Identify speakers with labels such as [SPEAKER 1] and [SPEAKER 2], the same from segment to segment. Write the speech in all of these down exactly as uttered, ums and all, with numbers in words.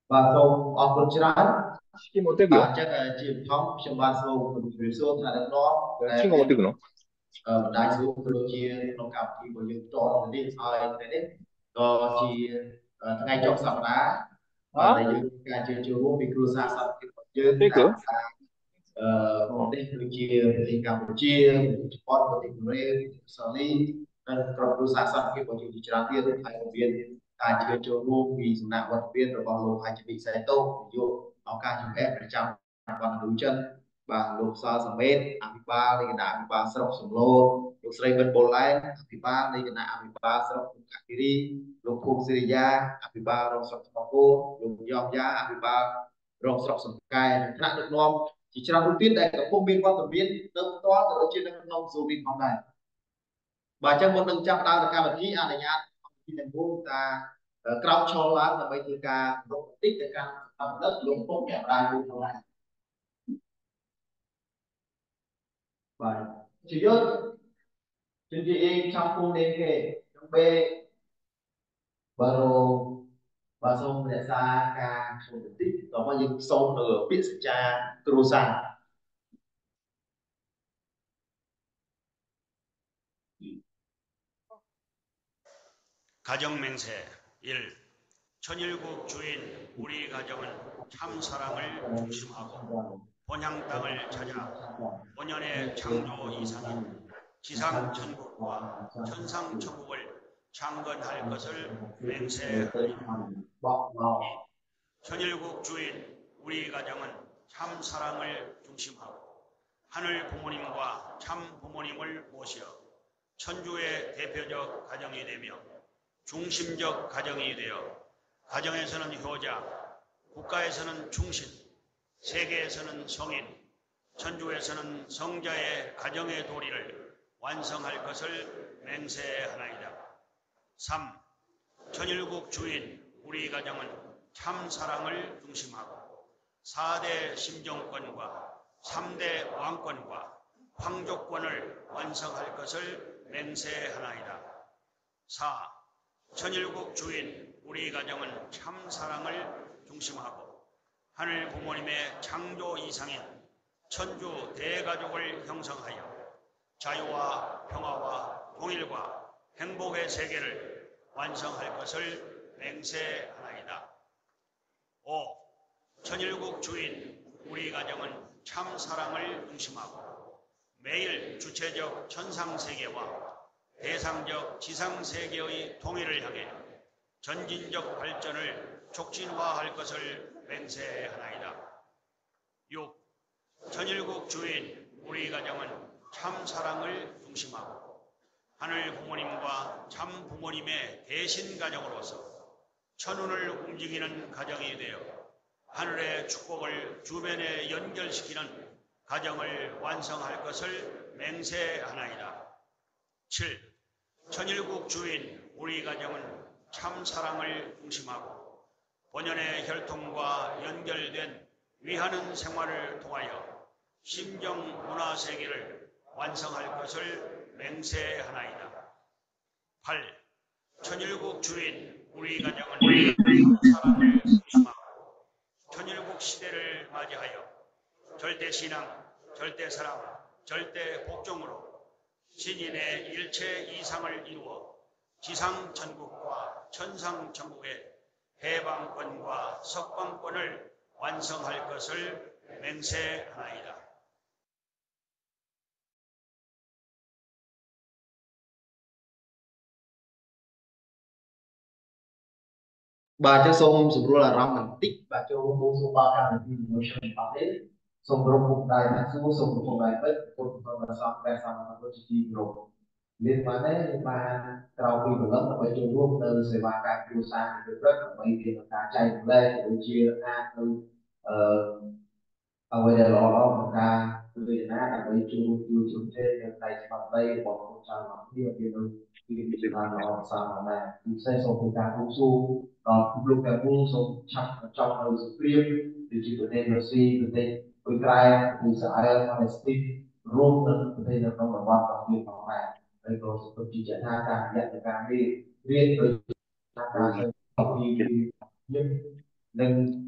[SPEAKER 1] và tôi ở con trai
[SPEAKER 2] Chimo Teglo?
[SPEAKER 1] và chắc là chim thống trong ba số của rủi ro là được nó để
[SPEAKER 2] Chimo
[SPEAKER 1] bên
[SPEAKER 2] Teglo?
[SPEAKER 1] ở đại số của đôi chia nó cảm thì của những tròn đi ai thế đấy có chỉ ngay trong sập đá và
[SPEAKER 2] Hả?
[SPEAKER 1] để những cái chơi chơi vô bị cưa xa sập thì còn dư
[SPEAKER 2] Teglo?
[SPEAKER 1] đã ờ, một
[SPEAKER 2] Ờ.
[SPEAKER 1] bên Campuchia bên Campuchia bên Japan bên Korea bên Australia dan kalau perusahaan sakit bagi bicara dia tu hai viênการเชื้อโรคมีสนะวันเวียนระบอบโลหิตจะbịใส่โต๊ะโยเอาการอยู่แอบประจำวันรู้chân và lục sa sầm mét apipa đi cái đạn apipa sọc sầm lô lục sợi bên bồn lái apipa đi cái đạn apipa sọc kaki kiri lục khung syria apipa rong sọc sầm cô lục yom ya apipa rong sọc sầm cai thằng được nom chỉ trong ưu tiên đây có công viên quan tổng viên đông to ở trên đất nông dù mình phòng này và trong một nâng trăm đào cả vật khí à này nha thì thành phố ta cao cho lá là mấy thứ ca một tích để ca tầm đất lũng phong kẹo đài luôn này và chỉ nhớ chương trình trong khu nền kề trong B baru basong biasa ka politik atau yang sâu nửa biết secara terusan
[SPEAKER 3] 가정맹세 일. 천일국 주인 우리 가정은 참 사랑을 중심하고 본향 땅을 찾아 본연의 창조 이상인 지상천국과 천상천국을 창건할 것을 맹세하리라. 이. 천일국 주인 우리 가정은 참 사랑을 중심하고 하늘 부모님과 참 부모님을 모시어 천주의 대표적 가정이 되며 중심적 가정이 되어 가정에서는 효자, 국가에서는 충신, 세계에서는 성인, 천주에서는 성자의 가정의 도리를 완성할 것을 맹세하나이다. 삼. 천일국 주인 우리 가정은 참 사랑을 중심하고 사 대 심정권과 삼 대 왕권과 황족권을 완성할 것을 맹세하나이다. 사. 천일국 주인 우리 가정은 참 사랑을 중심하고 하늘 부모님의 창조 이상인 천주 대가족을 형성하여 자유와 평화와 통일과 행복의 세계를 완성할 것을 맹세하나이다. 오. 천일국 주인 우리 가정은 참 사랑을 중심하고 매일 주체적 천상세계와 대상적 지상세계의 통일을 향해 전진적 발전을 촉진화할 것을 맹세하나이다. 육. 천일국 주인 우리 가정은 참 사랑을 중심하고 하늘 부모님과 참 부모님의 대신 가정으로서 천운을 움직이는 가정이 되어 하늘의 축복을 주변에 연결시키는 가정을 완성할 것을 맹세하나이다. 칠. 천일국 주인 우리 가정은 참 사랑을 중심하고 본연의 혈통과 연결된 위하는 생활을 통하여 심정 문화 세계를 완성할 것을 맹세하나이다. 팔. 천일국 주인 우리 가정은 사랑을 중심하고 천일국 시대를 맞이하여 절대신앙, 절대사랑, 절대복종으로 신인의 일체 이상을 이루어 지상천국과 천상천국의 해방권과 석방권을 완성할 것을 맹세하나이다.
[SPEAKER 1] bà cho sông sụp là ram mình tích bà cho bố số ba cái thì nó sẽ bị bắt hết sông rộng một đại là số sông một đại bất một phần là sao cái sao mà có chỉ rộng liên quan đến mà trao quy của lớp là phải chung luôn từ sẽ ba cái chu sang thì rất là mấy thì cả chạy đây để chia a từ ở bây giờ lo lo một ca từ Việt Nam là mấy chu chu chu trên này bằng đây bỏ một trăm lắm nhiều tiền đâu khi bị ta lo sao mà thì sẽ số một ca cũng su còn lúc cái mua số trăm trong đầu sự priêm thì chỉ có nên là suy có thể với cái thì sẽ ai mà stick room nữa có thể là không là quan trọng việcของnày đây có sự chỉ dẫn hai càng nhận được càng đi riêng tới càng sẽ học đi nhưng nâng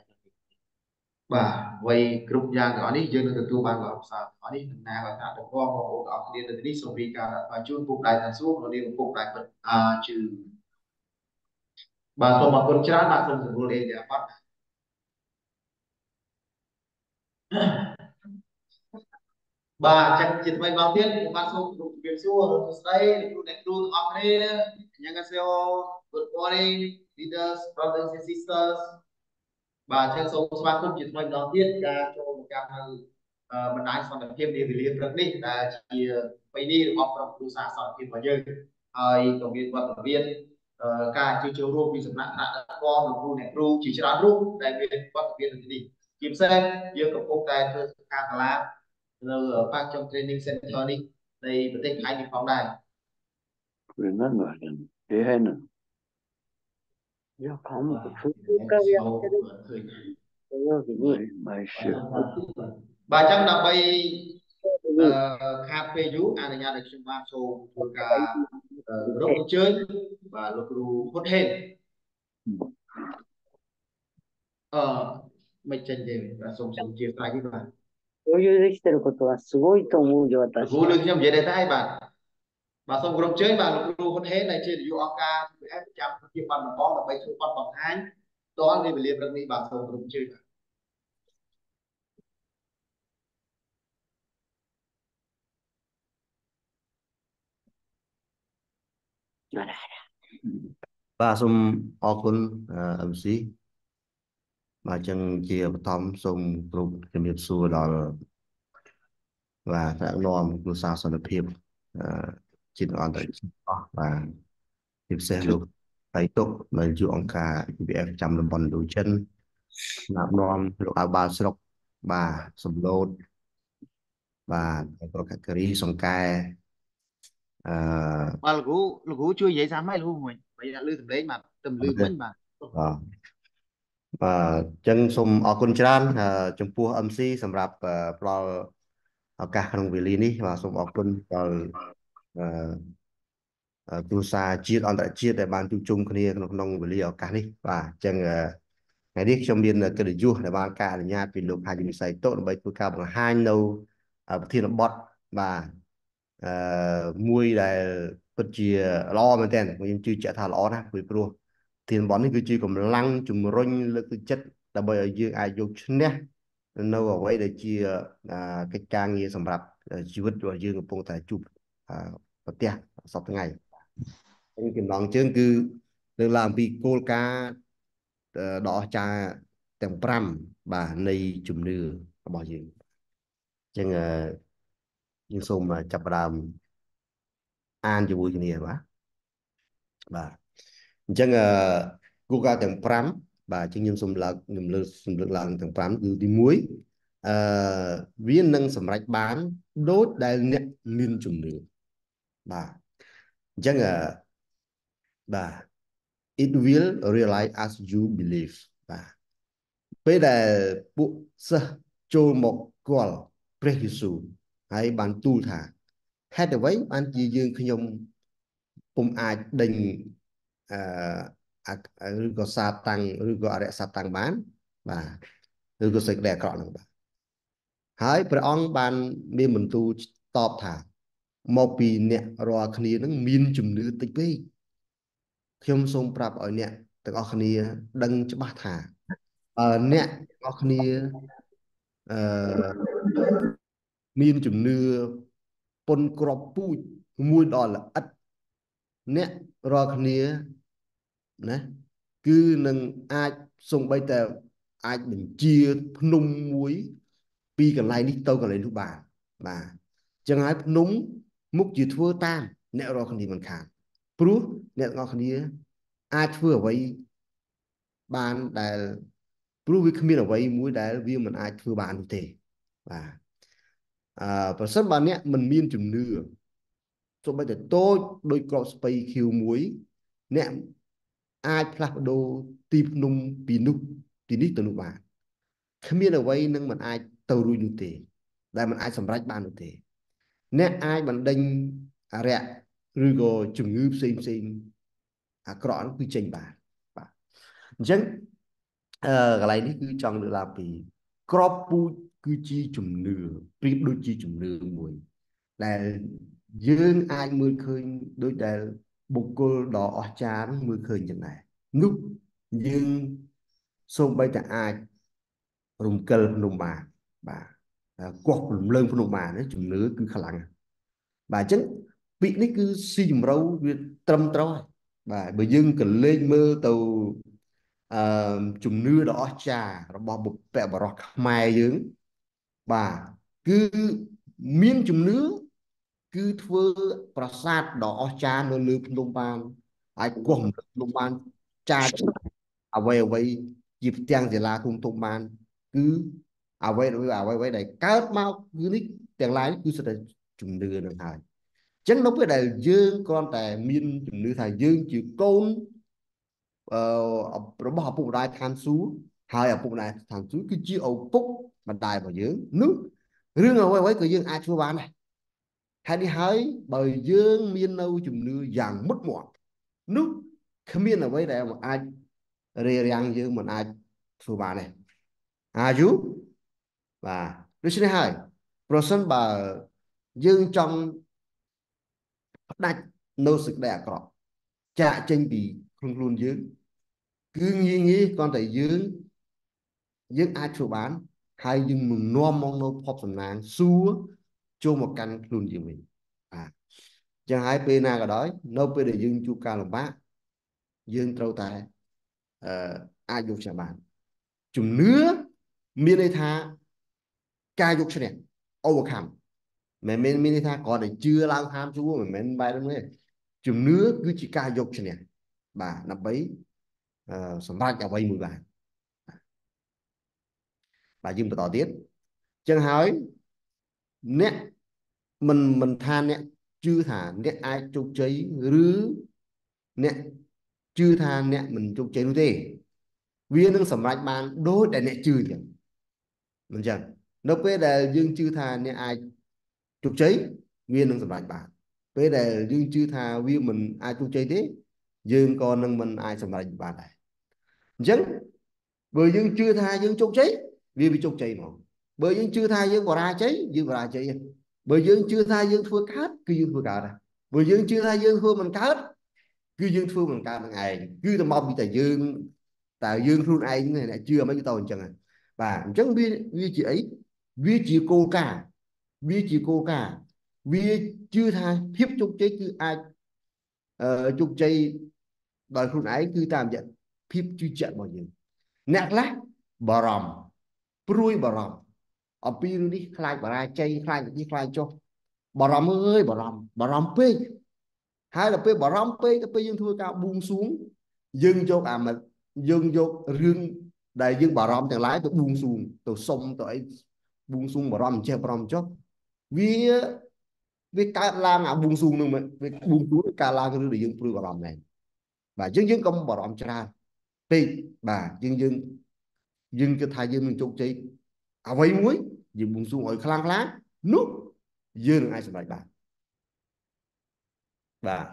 [SPEAKER 1] bà quay group nhà gọi đi dân từ tu bàn gọi sao gọi đi nào gọi ta được qua một gọi đi từ đi sau khi cả và chuyên phục đại thành số rồi đi phục đại vật à trừ bà tôi mà con trai bà không được lên để bắt bà chắc chỉ phải vào tiền bà không được việc xua đây được được được học đây 안녕하세요 good morning leaders brothers and sisters bà chân số ba không chỉ mình đầu tiên là cho một cái uh, mình nói xong là thêm đi thì liên rất đi là chỉ phải đi học trong khu xã sỏi thêm vào chơiហើយក៏មានវត្តមានការជួយចូលរួមពីសំណាក់ថ្នាក់ដឹកនាំលោកគ្រូអ្នកគ្រូជាច្រើនរូបដែលមានវត្តមាននៅទីនេះជាពិសេសយើងកំពុងតែធ្វើការសាលានៅបាក់ចំ training center នេះនៃប្រទេសថៃនេះផងដែរ
[SPEAKER 2] Remember him. Thế hay nữa. Yo không có phút cao
[SPEAKER 1] em
[SPEAKER 2] ya
[SPEAKER 1] sâu
[SPEAKER 2] cái đấy.
[SPEAKER 1] khởi
[SPEAKER 2] Yo cái gì mà sự.
[SPEAKER 1] bà chắc là bay អឺខាតពេលយូរអនុញ្ញាតឲ្យខ្ញុំបានចូលធ្វើការរកអញ្ជើញបាទលោកគ្រូហ៊ុនហេនអឺមិនចេញទេបាទសូមសូមជាស្ដាយនេះបាទ
[SPEAKER 2] こういうできてることはすごいと思うよ、
[SPEAKER 1] លោក
[SPEAKER 2] 私。
[SPEAKER 1] គ្រូលើកខ្ញុំនិយាយដែរតែបាទបាទសូមគោរពអញ្ជើញបាទលោកគ្រូហ៊ុនហេនដែលជានាយកអង្គការ ที พี เอฟ ប្រចាំជាបានតំបងដើម្បីជួយគាត់បង្ហាញតលនៃវេលាព្រឹកនេះបាទសូមគោរពអញ្ជើញបាទ
[SPEAKER 4] បាទសូមអរគុណអឹមស៊ីបាទចឹងជាបឋមសូមគ្រប់ជំរាបសួរដល់បាទថ្នាក់នាំគ្រួសារសន្តិភាពអឺជាតិអន្តរជាតិអស់បាទជាពិសេសលោកតៃតុកនៅជួរអង្គការ ที พี เอฟ ចាំតំបន់ឥណ្ឌូចិនថ្នាក់នាំលោកអៅបាល់ស្រុកបាទសំឡូតបាទប្រកាសការីសង្កែអឺ
[SPEAKER 1] បាទលោកគ្រូលោកគ្រូជួយនិយាយសាមឲ្យលោកគ្រូមិញបើដាក់លឺសំឡេងបាទទៅលឺមិញបាទ
[SPEAKER 4] បាទបាទចឹងសូមអរគុណច្រើនចំពោះ អឹម ស៊ី សម្រាប់ផ្ដល់ឱកាសក្នុងវេលានេះបាទសូមអរគុណដល់អឺគ្រួសារជាតិអន្តរជាតិដែលបានជួបជុំគ្នាក្នុងក្នុងវេលាឱកាសនេះបាទចឹងថ្ងៃនេះខ្ញុំមានកិត្តិយសដែលបានការអនុញ្ញាតពីលោកហាជីវិស័យតុដើម្បីធ្វើការបង្ហាញនៅប្រធានបទបាទអឺមួយដែលពិតជាល្អមែនទែនខ្ញុំជឿជាក់ថាល្អណាស់ពីព្រោះធានបននេះគឺជាកម្លាំងជំរុញលើកទឹកចិត្តដើម្បីឲ្យយើងអាចយកឈ្នះនៅអ្វីដែលជាកិច្ចការងារសម្រាប់ជីវិតរបស់យើងកំពុងតែជួបប្រទះសពថ្ងៃហើយចំណងជើងគឺលើកឡើងអំពីគោលការណ៍ដ៏អស្ចារ្យទាំងប្រាំបាទនៃជំនឿរបស់យើងអញ្ចឹងយើងសូមចាប់ផ្ដើមអានជាមួយគ្នាបាទបាទអញ្ចឹងគោលការណ៍ទាំងប្រាំបាទជាងខ្ញុំសូមលើកខ្ញុំលើកសំលើកឡើងទាំងប្រាំគឺទីមួយអឺវានឹងសម្រេចបានដូចដែលអ្នកមានជំនឿបាទអញ្ចឹងបាទ it will realize as you believe បាទពេលដែលពួកសិស្សចូលមកគាល់ព្រះយេស៊ូវហើយបានទូលថាហេតុអ្វីបានជាយើងខ្ញុំពុំអាចដេញអឺឬក៏សាតាំងឬក៏អរិយសតាំងបានបាទឬក៏សេចក្តីអាក្រក់ហ្នឹងបាទហើយព្រះអង្គបានមានបន្ទូលតបថាមកពីអ្នករាល់គ្នានឹងមានជំនឿតិចពេកខ្ញុំសូមប្រាប់ឲ្យអ្នកទាំងអស់គ្នាដឹងច្បាស់ថាអឺអ្នកទាំងអស់គ្នាអឺមានជំនឿពុនក្របពូជមួយដល់ល្អិតអ្នករាល់គ្នាណាគឺនឹងអាចសំបីតែអាចបញ្ជាភ្នំមួយពីកន្លែងនេះទៅកន្លែងនោះបានបាទអញ្ចឹងហើយភ្នំមុខជាធ្វើតាមអ្នករាល់គ្នាមិនខានព្រោះអ្នកទាំងអស់គ្នាអាចធ្វើអ្វីបានដែលព្រោះវាគ្មានអ្វីមួយដែលវាមិនអាចធ្វើបាននោះទេបាទអឺប្រសិនបើអ្នកមិនមានជំនឿសូម្បីតែតូចដោយក្របស្ពៃខៀវមួយអ្នកអាចផ្លាស់ប្ដូរទីភ្នំពីនោះទីនេះទៅនោះបានគ្មានអ្វីនឹងមិនអាចទៅរួចនោះទេដែលមិនអាចសម្រេចបាននោះទេអ្នកអាចបណ្ដេញអរិយឬក៏ជំងឺផ្សេងផ្សេងអាក្រក់នោះគឺចេញបានបាទអញ្ចឹង ờ, cái này đi cứ chọn được làm vì crop pu cứ chi chùm nửa pri đôi chi chùm nửa mùi là dương ai mưa khơi đôi là bục cô đỏ chán mưa khơi như này núp dương xông bay tại ai rùng cơ nông bà bà quật lùm lơn nông bà đấy chùm nửa cứ khả năng bà chứ bị nó cứ si dùm râu trâm trôi bà bởi dương cần lên mơ tàu chùm nưa đỏ trà rồi bỏ bột bẹ bỏ rọt mai dưỡng bà cứ miên chùm nưa cứ thưa prasad đỏ trà nơi lưu nông ban ai quầm nông ban trà à vậy vậy dịp tiền thì là cùng nông ban cứ à vậy rồi à vậy vậy này cát mau cứ nít tiền lái cứ sẽ chùm nưa được hài chẳng nó biết là dương con tè miên chùm nưa thầy dương chịu côn rồi bỏ bụng đại tham sú hai ở bụng này thằng chú cứ chia ổ phúc mà đại vào dưới nước riêng ở quay quay cái dương ai chua bán này hai đi hái bởi dương miên nâu chùm nưa dạng mất mọt nước không miên ở đây để mà ai rê răng dương mình ai chua bán này à chú và đứa thứ hai person bà dương trong đặt nô sự đẹp cọ trả trên bị không luôn dương cứ nghĩ nghĩ con thấy dương dương ai chụp bán hay dương mừng nom mong nô pop sầm nang xua cho một căn luôn gì mình à chẳng hai bên nào đó nô bên để dương chu ca làm bát dương trâu tài ai dục chả bán chùm nứa miền đây tha ca dục cho này overcome mẹ mình miền đây tha còn để chưa lang tham chú mà mình bay đó nữa chùm nứa cứ chỉ ca dục cho này bà nằm bấy sầm bát cả vay mười bài bà dương tỏ tiết chẳng hỏi nè mình mình than nè chưa thả nè ai chụp cháy rứ nè chưa than nè mình chụp cháy luôn thế viên nâng sầm rạch bàn đôi để nè chưa thì mình chẳng nó bây giờ dương chưa thà nè ai chụp cháy viên nâng sầm rạch bàn bây giờ dương chưa thà viên mình ai chụp cháy thế dương còn nâng mình ai sầm rạch bàn này chẳng bởi dương chưa tha dương chụp cháy vì bị chụp cháy nó bởi dương chưa tha dương bỏ ra cháy dương bỏ ra cháy bởi dương chưa tha dương thua cát cứ dương thua cát bởi dương chưa tha dương thua mình cát cứ dương thua mình cát ngày cứ tao mong bị tại dương tại dương thua ai này lại chưa mấy cái tàu chẳng à và chẳng biết vì chị ấy vì chị cô cả vì chị cô cả vì chưa tha hiếp chụp cháy cứ ai chụp cháy đòi khuôn ấy cứ tạm nhận hiếp chưa chặn bao nhiêu nặng lắm bà ròm pruy bà ròm ở pin đi khai bà ra chay khai đi khai cho bà ròm ơi bà ròm bà ròm pê hai là pê bà ròm pê cái pê dương thua cao buông xuống dương cho à mà dương vô riêng đại dương bà ròm thằng lái tôi buông xuống tôi xong tôi buông xuống bà ròm che bà ròm cho vì vì cả la ngã buông xuống nữa mà vì buông xuống cả la cái để dương pruy bà ròm này và dương dương công bà ròm ra pê bà dương dương dương cái thay dương mình chụp cháy à vậy muối dương buông xuống ở khlang khlang nút dương ai sẽ bài bà và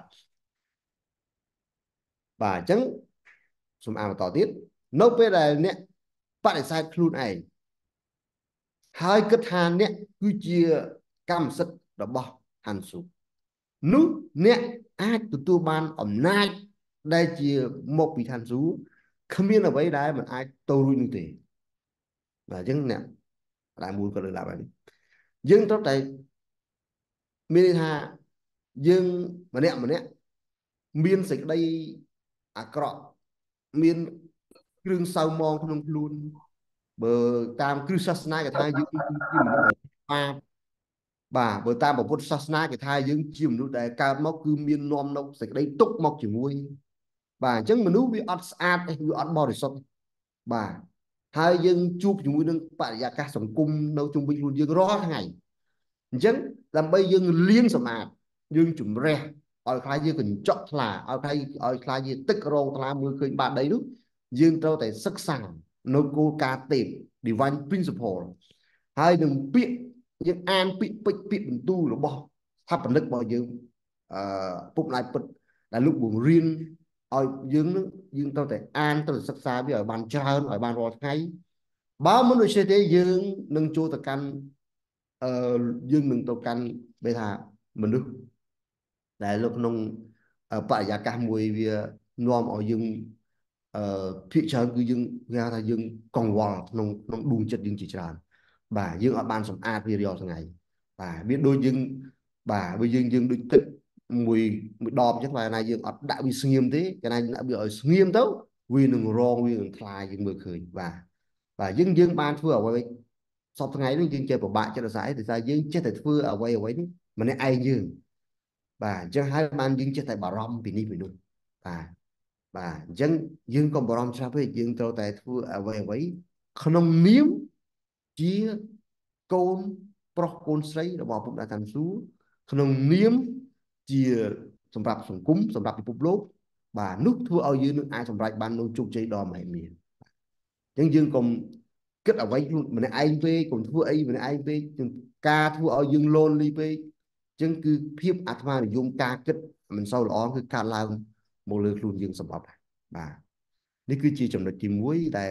[SPEAKER 4] và chẳng xung à mà tỏ tiết nó bây giờ nè bạn sai luôn này hai cái than nè cứ chia cam sức đó bỏ hàn xuống nút nè ai tụi tôi ban ẩm nai đây chia một bị than xuống không biết là vậy đấy mà ai tôi luôn như thế và chẳng nè lại muốn có được làm vậy dương tốt đây miền Hà dương mà nè mà nè miền dịch đây à cọ miền rừng sâu mòn không luôn bờ tam cứ sát nai cái thai dương chìm nó ba bà bờ tam bảo sát nai cái thai dương chìm nó để cao móc cứ miền non đâu dịch đây túc móc chỉ nguôi bà chẳng mà nếu bị ớt sát hay bị ớt bò thì sao bà hai dương chụp chỉ nguôi nâng bạn giả cả sống cung đâu trung bình luôn dương rõ ngày chẳng làm bây giờ liên sầm à dương chủng re ở khai dương cần chọn là ở khai ở khai dương tích rô là mười khơi bạn đấy đúng dương trâu tại sắc sàng nó cô ca tìm divine principle hai đừng biết những an bị bị bị mình tu nó bỏ thắp bản lực bao dương phục lại bật là lúc buồn riêng ឲ្យយើងនឹងយើងត្រូវតែអានត្រូវសិក្សាវាឲ្យបានច្រើនឲ្យបានរាល់ថ្ងៃបើមិនដូច្នេះទេយើងនឹងចូលទៅកាន់អឺយើងនឹងទៅកាន់បែរថាមនុស្សដែលនៅក្នុងបរិយាកាសមួយវានាំឲ្យយើងអឺភាគច្រើនគឺយើងគេថាយើងកង្វល់ក្នុងក្នុងដួងចិត្តយើងជាច្រើនបាទយើងអត់បានសម្អាតវារាល់ថ្ងៃបាទវាដូចយើងបាទវាយើងយើងដូចទឹកមួយមួយដបអញ្ចឹងបាទណាយើងអត់ដាក់វាស្ងៀមទេកាលណាដាក់វាឲ្យស្ងៀមទៅវានឹងរងវានឹងថ្លាយើងមើលឃើញបាទបាទយើងយើងបានធ្វើអ្វីសពថ្ងៃនេះយើងចេះពិបាកចិត្តដោយសារអីដោយសារយើងចេះតែធ្វើអ្វីអ្វីនេះម្នាក់ឯងយើងបាទអញ្ចឹងហើយបានយើងចេះតែបារម្ភពីនេះពីនោះបាទបាទអញ្ចឹងយើងកុំបារម្ភច្រើនពេកយើងត្រូវតែធ្វើអ្វីអ្វីក្នុងនាមជាកូនប្រុសកូនស្រីរបស់ពុទ្ធតាតាមសួរក្នុងនាមជាសម្រាប់សង្គមសម្រាប់ពិភពលោកបាទនោះធ្វើឲ្យយើងនឹងអាចសម្រេចបាននូវជោគជ័យដ៏មហិមាអញ្ចឹងយើងកុំគិតអ្វីខ្លួនម្នាក់ឯងពេកកុំធ្វើអីម្នាក់ឯងពេកការធ្វើឲ្យយើង lonely ពេកអញ្ចឹងគឺភាពអាត្មានិយមការគិតមិនសូវល្អគឺកាត់ឡើងមកលើខ្លួនយើងសម្បត្តិបាទនេះគឺជាចំណុចទីមួយដែល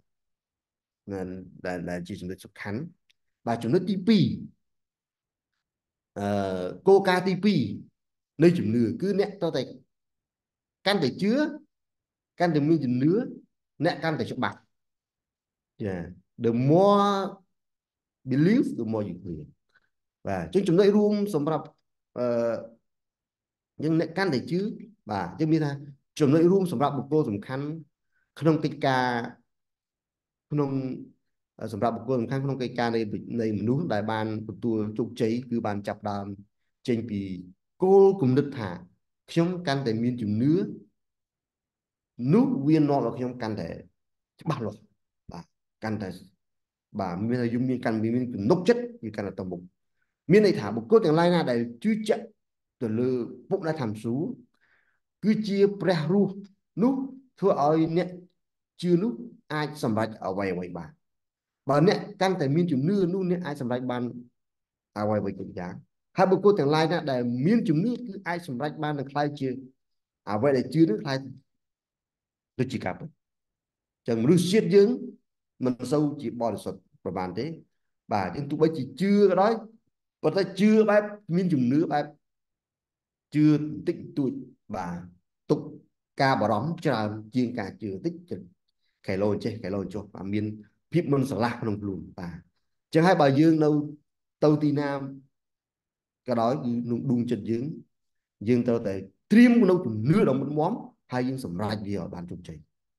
[SPEAKER 4] ដែលដែលជាចំណុចសំខាន់បាទចំណុចទីពីរអឺគោលការណ៍ទីពីរនៃជំនឿគឺអ្នកតតែកាន់តែជឿកាន់តែមានជំនឿអ្នកកាន់តែច្បាស់ចា the more believe the more you clear បាទអញ្ចឹងចំណុចរួមសម្រាប់អឺយើងអ្នកកាន់តែជឿបាទយើងមានថាចំណុចរួមសម្រាប់បុគ្គលសំខាន់ក្នុងកិច្ចការក្នុងសម្រាប់បុគ្គលសំខាន់ក្នុងកិច្ចការនៃនៃមនុស្សដែលបានទទួលជោគជ័យគឺបានចាប់ដើមចេញពីគោលគំនិតថាខ្ញុំកាន់តែមានជំនឿនោះវានាំឲ្យខ្ញុំកាន់តែច្បាស់លាស់បាទកាន់តែបាទមានថាយំមានកាន់មានទំនុកចិត្តវាកាន់តែទៅមុខមានន័យថាបុគ្គលទាំងឡាយណាដែលជឿជាក់ទៅលើពុកដែលthamសួរគឺជាព្រះរស់នោះធ្វើឲ្យអ្នកជឿនោះអាចសម្រេចអ្វីអ្វីបានបើអ្នកកាន់តែមានជំនឿនោះអ្នកអាចសម្រេចបានអ្វីអ្វីគ្រប់យ៉ាងហើយបុគ្គលទាំងឡាយណាដែលមានជំនឿគឺអាចសម្រេចបាននឹងខ្លាយជាអ្វីដែលជឿនឹងខ្លាយដូចជាការពិតចឹងមនុស្សជាតិយើងមិនសូវជាបរិសុទ្ធប្រហែលទេបាទយើងទោះបីជាជឿក៏ដោយប៉ុន្តែជឿបែបមានជំនឿបែបជឿតិចតួចបាទទុកការបារម្ភច្រើនជាងការជឿតិចកែឡូចេះកែឡូចុះបាទមានភាពមិនស្រឡះក្នុងខ្លួនបាទអញ្ចឹងហើយបើយើងនៅទៅទីណាក៏ដោយគឺក្នុងដួងចិត្តយើងយើងត្រូវតែត្រៀមនៅជំនឿដ៏មុតមាំហើយយើងសម្រេចវាឲ្យបានជោគជ័យ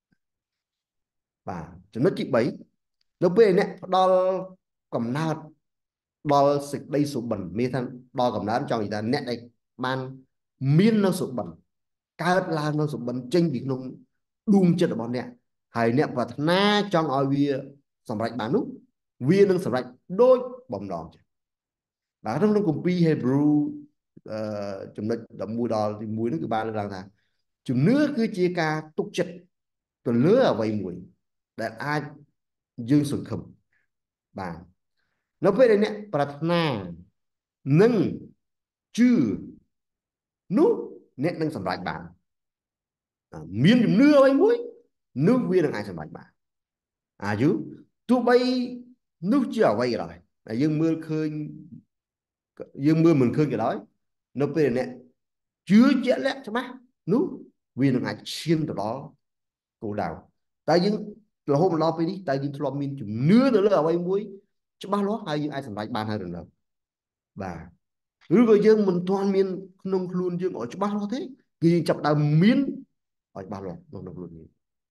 [SPEAKER 4] បាទចំណុចទីបីនៅពេលអ្នកផ្ដល់កំណើតដល់សេចក្តីសុបិនមានថាដល់កំណើតចង់និយាយថាអ្នកដែលបានមាននៅសុបិនកើតឡើងនៅសុបិនចេញពីក្នុងដួងចិត្តរបស់អ្នកហើយអ្នកប្រាថ្នាចង់ឲ្យវាសម្រេចបាននោះវានឹងសម្រេចដូចបំណងចឹងបាទក្នុងគម្ពីរ Hebrew អឺចំណុចដប់មួយដល់ទីមួយនោះគឺបានលើកឡើងថាជំនឿគឺជាការទុកចិត្តទៅលើអ្វីមួយដែលអាចយើងសង្ឃឹមបាទនៅពេលដែលអ្នកប្រាថ្នានឹងជឿនោះអ្នកនឹងសម្រេចបានមានជំនឿអ្វីមួយនោះវានឹងអាចសម្រេចបានអាយុទោះបីនោះជាអ្វីក៏ដោយតែយើងមើលឃើញយើងមើលមិនឃើញក៏ដោយនៅពេលអ្នកជឿជាក់លាក់ច្បាស់នោះវានឹងអាចឈានទៅដល់គោលដៅតែយើងរហូតមកដល់ពេលនេះតែយើងធ្លាប់មានជំនឿទៅលើអ្វីមួយច្បាស់លាស់ហើយយើងអាចសម្រេចបានហើយឬនៅបាទឬក៏យើងមិនទាន់មានក្នុងខ្លួនយើងឲ្យច្បាស់លាស់ទេគឺយើងចាប់ដើមមានឲ្យច្បាស់លាស់ក្នុងខ្លួនយើង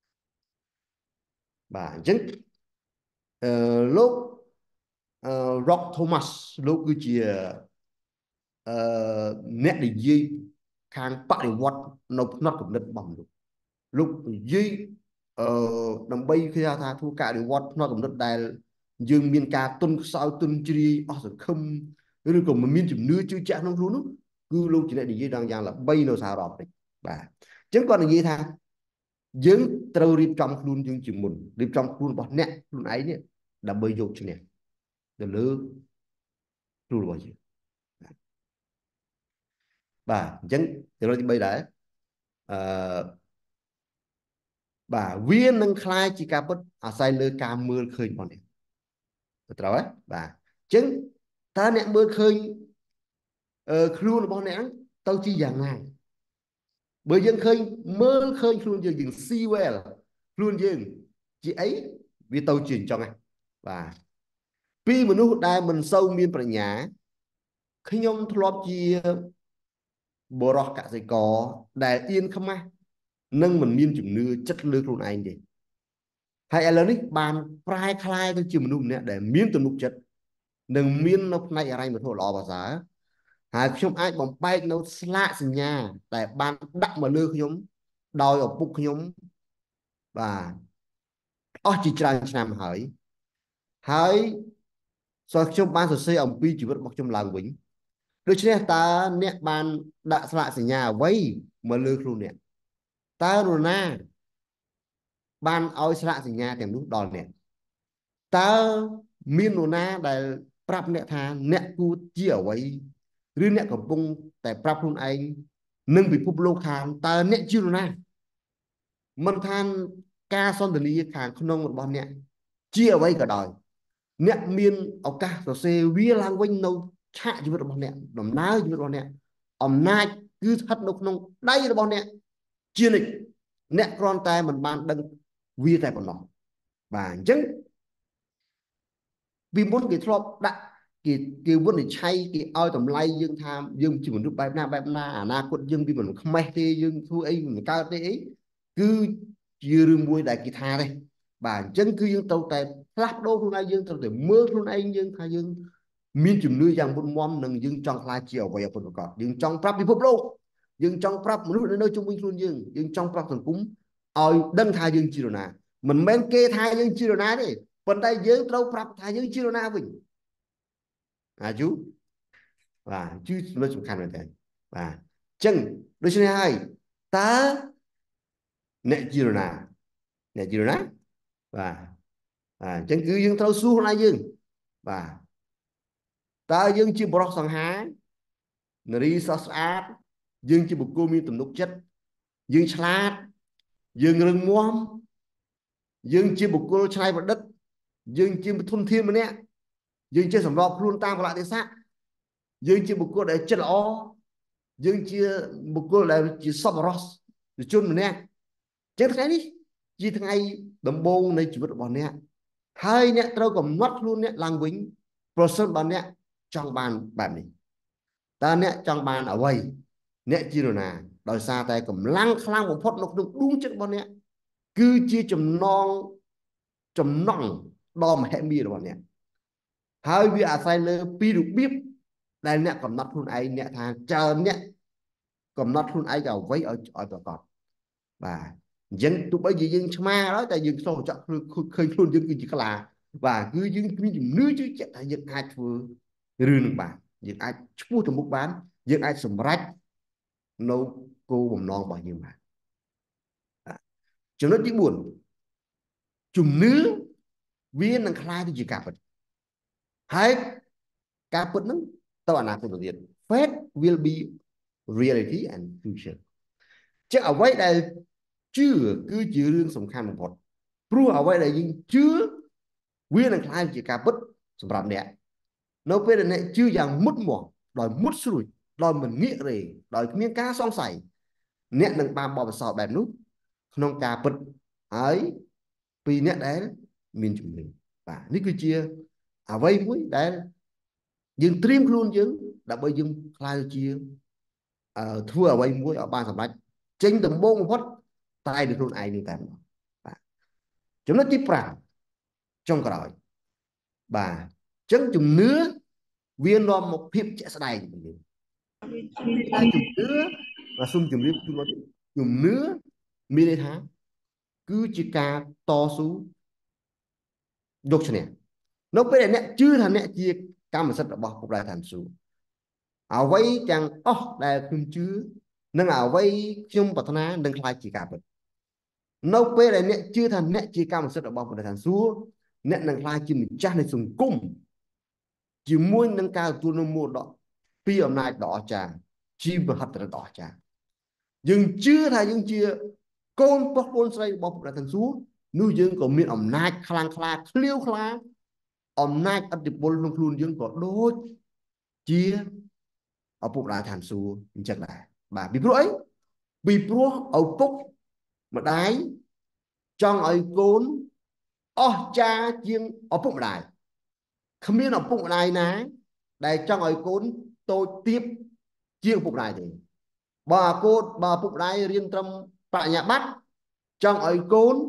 [SPEAKER 4] បាទអញ្ចឹងអឺលោកអឺ Rock Thomas លោកគឺជាអឺអ្នកនិយាយខាងបដិវត្តនៅផ្នត់គំនិតរបស់មនុស្សលោកនិយាយអឺដើម្បីគេថាធ្វើការអនុវត្តផ្នត់គំនិតដែលយើងមានការទុនខ្សោយទុនជ្រាយអស់សង្ឃឹមឬក៏មិនមានជំនឿជឿជាក់ក្នុងខ្លួននោះគឺលោកជាអ្នកនិយាយដល់យ៉ាងល្បីនៅសហរដ្ឋអាមេរិកបាទអញ្ចឹងគាត់និយាយថាយើងត្រូវរៀបចំខ្លួនយើងជាមុនរៀបចំខ្លួនរបស់អ្នកខ្លួនឯងនេះដើម្បីយកឈ្នះទៅលើខ្លួនរបស់យើងបាទអញ្ចឹងចំណុចទីបីដែរអឺ bà viên nâng khai chỉ cả bất à sai lơ cả mưa khơi bọn này rồi ấy bà chứng ta nè mưa khơi ờ luôn bọn này tao chỉ dạng này bởi dân khơi mơ khơi luôn giờ dừng si well luôn dừng chị ấy vì tao chuyển cho ngay và vì mình nuôi đai mình sâu miên bạch nhã khi nhông thọp chi bồ rọc cả dây có đại yên không ai nâng mình miên chủng nưa chất lương luôn anh đi hay là nick bàn prai khai tôi chịu mình nè để miên từ nục chất đừng miên nó này ở đây mà thôi lọ vào giá hai chúng ai bằng bay nó lạ sinh nha tại ban đặng mà lương nhóm đòi ở bục nhóm và ở chỉ trang làm hỏi hỏi sau trong ban sở xây ông pi chỉ vật bọc trong làng vĩnh đôi khi ta nè ban đã lạ sinh nha vây mà lương luôn nè ta rồi na ban oi lạ sinh nha kèm lúc đòn nè ta miên rồi na để prap nè thà nè cu chia ở vây riêng nè cầm bung tại prap luôn anh nâng bị phúc lô khám ta nè chưa na mình than ca son từ ly kháng không nông một bọn nè chia ở vây cả đời nè miên ở ca rồi xe vía lang quanh nâu chạ chứ vật bọn nè đầm ná chứ vật bọn nè ẩm nai cứ thắt nông nông đây là bọn nè chia lịch nè con tay mình ban đăng vía tay bọn nó và chứng vì muốn cái thọp đã cái cái vấn đề chay cái ao tầm lay dương tham dương chỉ một lúc bài na bài na à na quận dương vì mình không may thế dương thu ấy mình cao thế ấy cứ chưa rừng mùi đại kỳ tha đây bà chân cứ dương tàu tại lắp đô luôn ai dương tàu để mưa luôn anh dương thay dương miên chùm nuôi rằng bốn mom nâng dương trong lai chiều và phần cọt dương trong prap đi phúc lô dương trong prap một lúc nơi trung minh luôn dương dương trong prap thần cúng oi đâm thay dương chi rồi nè mình men kê thay dương chi rồi nè đi phần đây dương trâu prap thay dương chi rồi nè mình à chú và chú nó sủng khăn vậy và chân đôi chân hai ta nè chi rồi nè nè chi rồi nè và à chân cứ dương trâu su hôm dương và ta dương chi bọc sang há nari sasat dương chi bục cô mi tụm nút chất dương chlat dương rừng muam dương chi bục cô chai vào đất dương chi thôn thiên mà nè dương chi sầm rọp luôn tam lại thế xác dương chi bục cô để chất ó dương chi bục cô để chỉ sập ross để chôn mà nè chết cái đi chi thằng ai đầm bông này chỉ vật bọn nè hai nè tao còn mất luôn nè làng vĩnh person bọn nè trong bàn bản này ta nè trong bàn ở vầy nè chi rồi nè đòi xa tay cầm lăng khlang một phút nó được đúng chất bọn nè cứ chia chùm non chùm nòng đo mà hẹn bia rồi bọn nè hai vì à sai lơ pi được biết đây nè còn nát luôn ấy nè thằng chờ nè còn nát luôn ấy vào vấy ở ở tòa cọt và dân tụi bây giờ dân ma đó tại dân sâu chọn khơi luôn dân cứ chỉ là và cứ dân cứ dùng nước chứ chạy tại dân ai vừa rừng bà dân ai mua từ mức bán dân ai sầm rách nấu cô bầm non bao nhiêu mà cho nó chỉ buồn chùm nước viên năng khai thì chỉ cả vật hai cả vật nó tao là của tiền faith will be reality and future chứ ở vậy đây chưa cứ chịu riêng sòng khăn một pru ở vậy đây nhưng chưa viên năng khai chỉ cả vật sầm rạp nè nó về này chưa rằng mất mỏ đòi mất sủi đòi mình nghĩa rồi đòi miếng cá xong sảy nè nâng ba bò sò bèn nút không cả vật ấy vì nè đấy mình chủ mình và ní cứ chia à vây mũi đấy dừng trim luôn chứ đã bây dừng khai chia thua ở vây mũi ở ba sầm bách trên tầm bông một phút tay được luôn ai như thế chúng nó tiếp rằng trong cái rồi bà chân chùm nứa viên lo một hiệp chạy xa đầy chùm nứa và xung chùm nứa chùm nứa mi đây tháng cứ chỉ ca to xuống đốt cho nè nó bây giờ nè chưa thành nè chia cam mà rất là bỏ cục đại thành xuống ảo vây chẳng ó đại không chưa nâng ảo vây chung bật na nâng khai chỉ cả bật nó bây giờ nè chưa thành nè chia cam mà rất là bỏ cục đại thành xuống nè nâng khai chỉ mình chắc này dùng cung chỉ muốn nâng cao tu nó mua đó pi hôm nay đỏ trà chi mà hạt là đỏ trà nhưng chưa thay nhưng chưa côn bóc côn say bóc ra thành xuống nuôi dương có miệng ẩm nai khlang khla liêu khla ẩm nai ấp điệp bồn luôn luôn dương có đôi chia ở bụng ra thành xuống chắc là bà bị rối bị pro ở bụng mà đái trong ấy côn ô cha chiên ở bụng đài không biết ở bụng đài ná đây trong ấy côn tôi tiếp chiên bụng đài thì bà cô bà bụng đài riêng trong tại nhà bắt trong ấy côn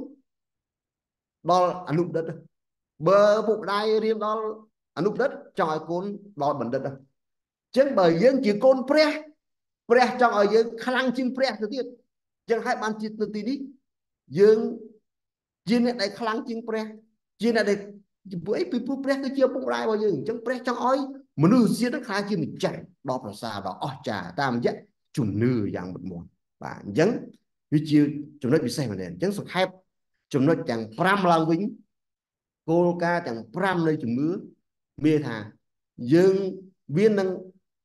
[SPEAKER 4] đó anh lục đất bờ bụng đai riêng đó anh lục đất trong ấy côn đó bẩn đất trên bởi dương chỉ côn pre pre trong ấy dương khang chim pre thứ tiết chẳng hai ban chỉ tự đi dương chiên này đây khang chim pre chiên này đây với pipu pre cái chia bụng đai bao giờ chẳng pre trong ấy mà nữ chiên nó khang chim mình chạy đó là sao đó ở trà tam dễ chủng nữ dạng một món và dẫn vì chiều chúng nó bị sai mà nền chẳng sụt hẹp chúng nó chẳng pram lang vĩnh cô ca chẳng pram nơi chủng mứa mê thà dương viên năng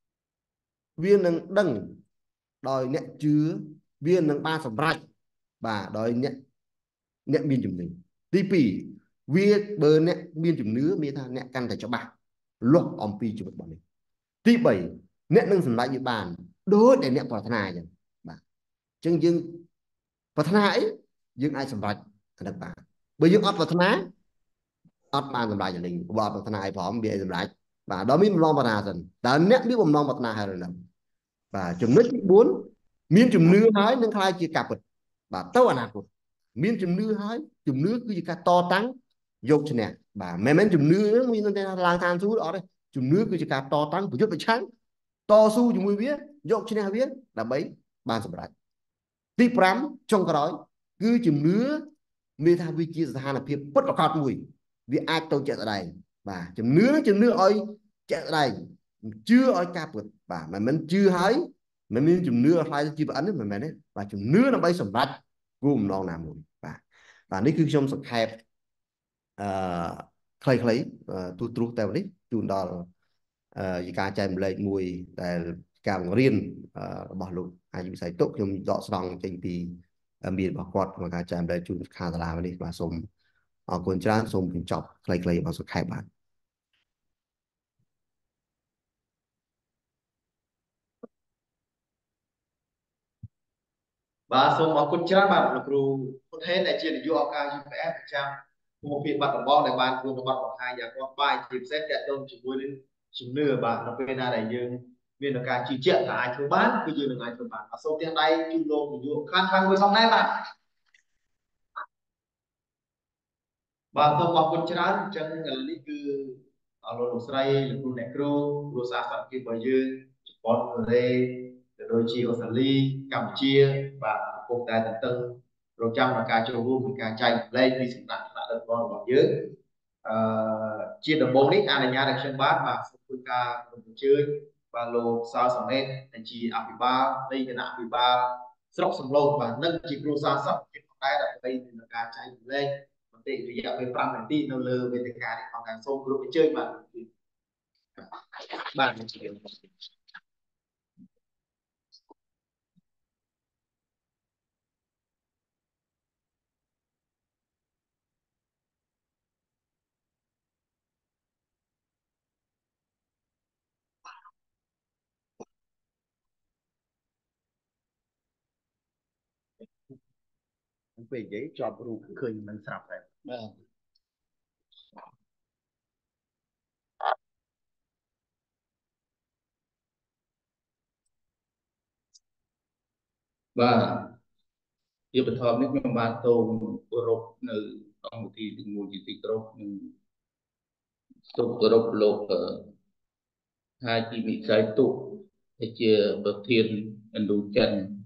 [SPEAKER 4] viên năng đằng đòi nẹt chứa viên năng ba sầm rạch và đòi nẹt nẹt biên chủng mình tí pì viên bờ nẹt biên chủng nứa mê thà nẹt căn thể cho bà luật om pi chủng bọn này tí bảy nẹt nâng sầm lại như bàn đối để nẹt vào thằng này vậy bà chân dương và thằng ấy dương ai sầm rạch được bà bởi dương ấp vào thằng á ấp ban sầm rạch mình vào thằng này phỏng bị sầm rạch và đó mới lo vào nào dần đã nẹt biết bom lo vào thằng này rồi và chùm nước bốn miên chùm nước hái nâng khai chia cặp và tao anh học miên chùm nước hái chùm nước cứ gì cả to trắng dột cho nè và mấy mấy chùm nước miên nâng lang thang xuống đó đây chùm nước cứ gì cả to trắng của chút phải trắng to su chùm mùi biết dột cho nè biết là bấy ban sập lại tiếp rắm trong cái đó cứ chùm nước mi tha vi chia ra là phía bất là khát mùi vì ai tôi chạy ở đây và chùm nước chùm nước ơi chạy ở đây chưa ở cặp và mà mình chưa hái mình mình chùm nước lại chưa ấn mà mình đấy và chùm nước nó bay sầm bạch gồm non nằm rồi và vàនេះគឺខ្ញុំសង្ខេបអឺខ្លីៗទូទ្រុសតែនេះជូនដល់អឺការចែកម្លែកមួយដែលការបង្រៀនរបស់លោកអាយុវិស័យទុកខ្ញុំដកស្រង់ចេញពីមានរបស់គាត់ក្នុងការចែកម្លែកជូនខាងសាលានេះបាទសូមអរគុណច្រើនសូមបញ្ចប់ខ្លីៗរបស់សង្ខេបបាទ
[SPEAKER 1] và số một con trai bạn là cรูคนเทศในเชียร์ยูออกการยูแปะประจำผู้พิบัติบอกในบ้านผู้บัติบอกให้อยากว่าไปทีมเซตจะโดนจุดบุญจุดเนื้อบ้านเราเป็นอะไรยืนมีในการชี้แจงหายทุกบ้านคือยืนในงานทุกบ้านsố tiền đâyจุดลงอยู่ข้างข้างไว้สองแน่บ้าน បាទសូមអរគុណច្រើនអញ្ចឹងនេះគឺអរលោកស្រីលោកគ្រូអ្នកគ្រូគ្រូសាស្ត្រសាស្ត្ររបស់យើងជប៉ុនកូរ៉េក៏ដូចជាអូស្ត្រាលីកម្ពុជាបាទកំពុងតែតន្ទឹងរង់ចាំដល់ការចូលរួមក្នុងការចែកចម្លែកពីសំណាក់ថ្នាក់ដឹកនាំរបស់យើងអឺជាដំបូងនេះអនុញ្ញាតឲ្យខ្ញុំបាទបាទសូមធ្វើការរំលឹកជើញបាទលោកសៅសំណេតដែលជាអភិបាលនៃគណៈអភិបាលស្រុកសំឡូតបាទនិងជាគ្រូសាស្ត្រសាស្ត្រជាផងដែរដើម្បីក្នុងការចែកចម្លែក để rỉa về năm bản tin nó lơ về tất cả những con hàng sông group chơi mà bạn về giấy cho group khơi mình sạp này và yêu bật thơm nước trong ba tô group nữ trong thì tình mùi chỉ group tô group lột hai chị bị sai tụ để chia bậc thiên ấn đủ chân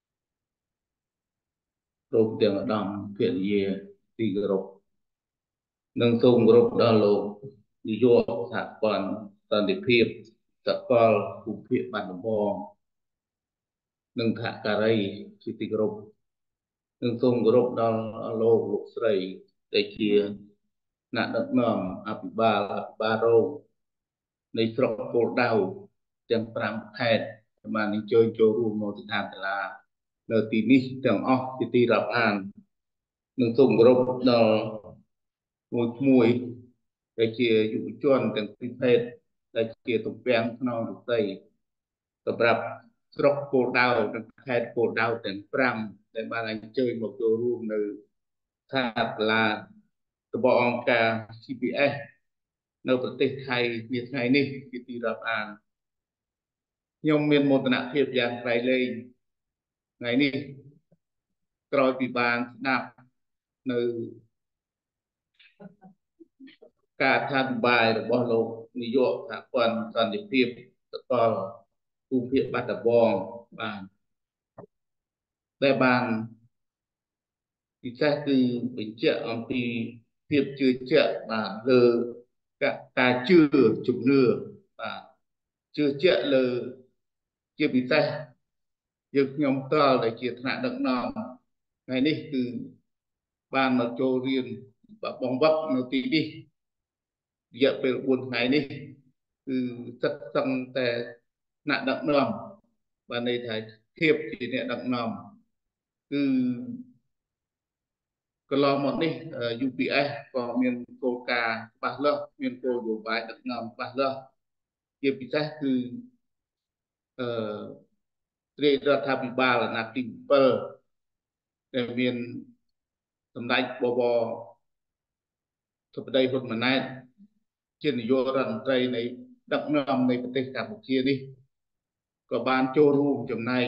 [SPEAKER 1] group tiền ở đầm chuyện gì thì group nâng tung group đó lột đi vô sạc còn toàn để phiệp sạc con cùng phiệp bản bò nâng thả cà ray chỉ thì group nâng tung group đó lột lột sợi để chia nạn đất nòm áp ba ba rôในស្រុកគោលដៅទាំង 5 ខេត្ត mà នឹងជួយចូលរួមមកទីឋានតារា
[SPEAKER 5] នៅទីនេះទាំងអស់ជាទីរាប់អាននឹងសូមគោរពដល់មួយមួយដែលជាយុវជនទាំងពីរភេទដែលជាទំពាំងក្នុងរតីសម្រាប់ស្រុកគោលដៅនិងខេត្តគោលដៅទាំងប្រាំដែលបានអញ្ជើញមកចូលរួមនៅថាសាលារបស់អង្គការ C P S នៅប្រទេសថៃនាថ្ងៃនេះជាទីរាប់អានខ្ញុំមានមោទនភាពយ៉ាងក្រៃលែងថ្ងៃនេះក្រោយពីបានស្ដាប់នៅការអធិប្បាយរបស់លោកនាយកសហព័ន្ធសន្តិភាពសកលភូមិភាគបាត់ដំបងបានដែលបានពិសេសគឺបញ្ជាក់អំពីភាពជឿជាក់បាទលើការជឿជំនឿបាទជឿជាក់លើជាពិសេសយើងខ្ញុំផ្ទាល់ដែលជាថ្នាក់ដឹកនាំថ្ងៃនេះគឺបានមកចូលរៀនបង្វឹកនៅទីនេះរយៈពេលបួនថ្ងៃនេះគឺសិតសឹងតែថ្នាក់ដឹកនាំបានន័យថាភាពជាអ្នកដឹកនាំគឺកន្លងមកនេះ U P S ក៏មានគោលការណ៍ច្បាស់លាស់មានគោលនយោបាយដឹកនាំច្បាស់លាស់ជាពិសេសគឺអឺរាជរដ្ឋាភិបាលអាណត្តិទីbảyដែលមានសម្ដេចបវរធិបតីហ៊ុនម៉ាណែតជានាយករដ្ឋមន្ត្រីនៃដឹកនាំនៃប្រទេសកម្ពុជានេះក៏បានចូលរួមចំណែក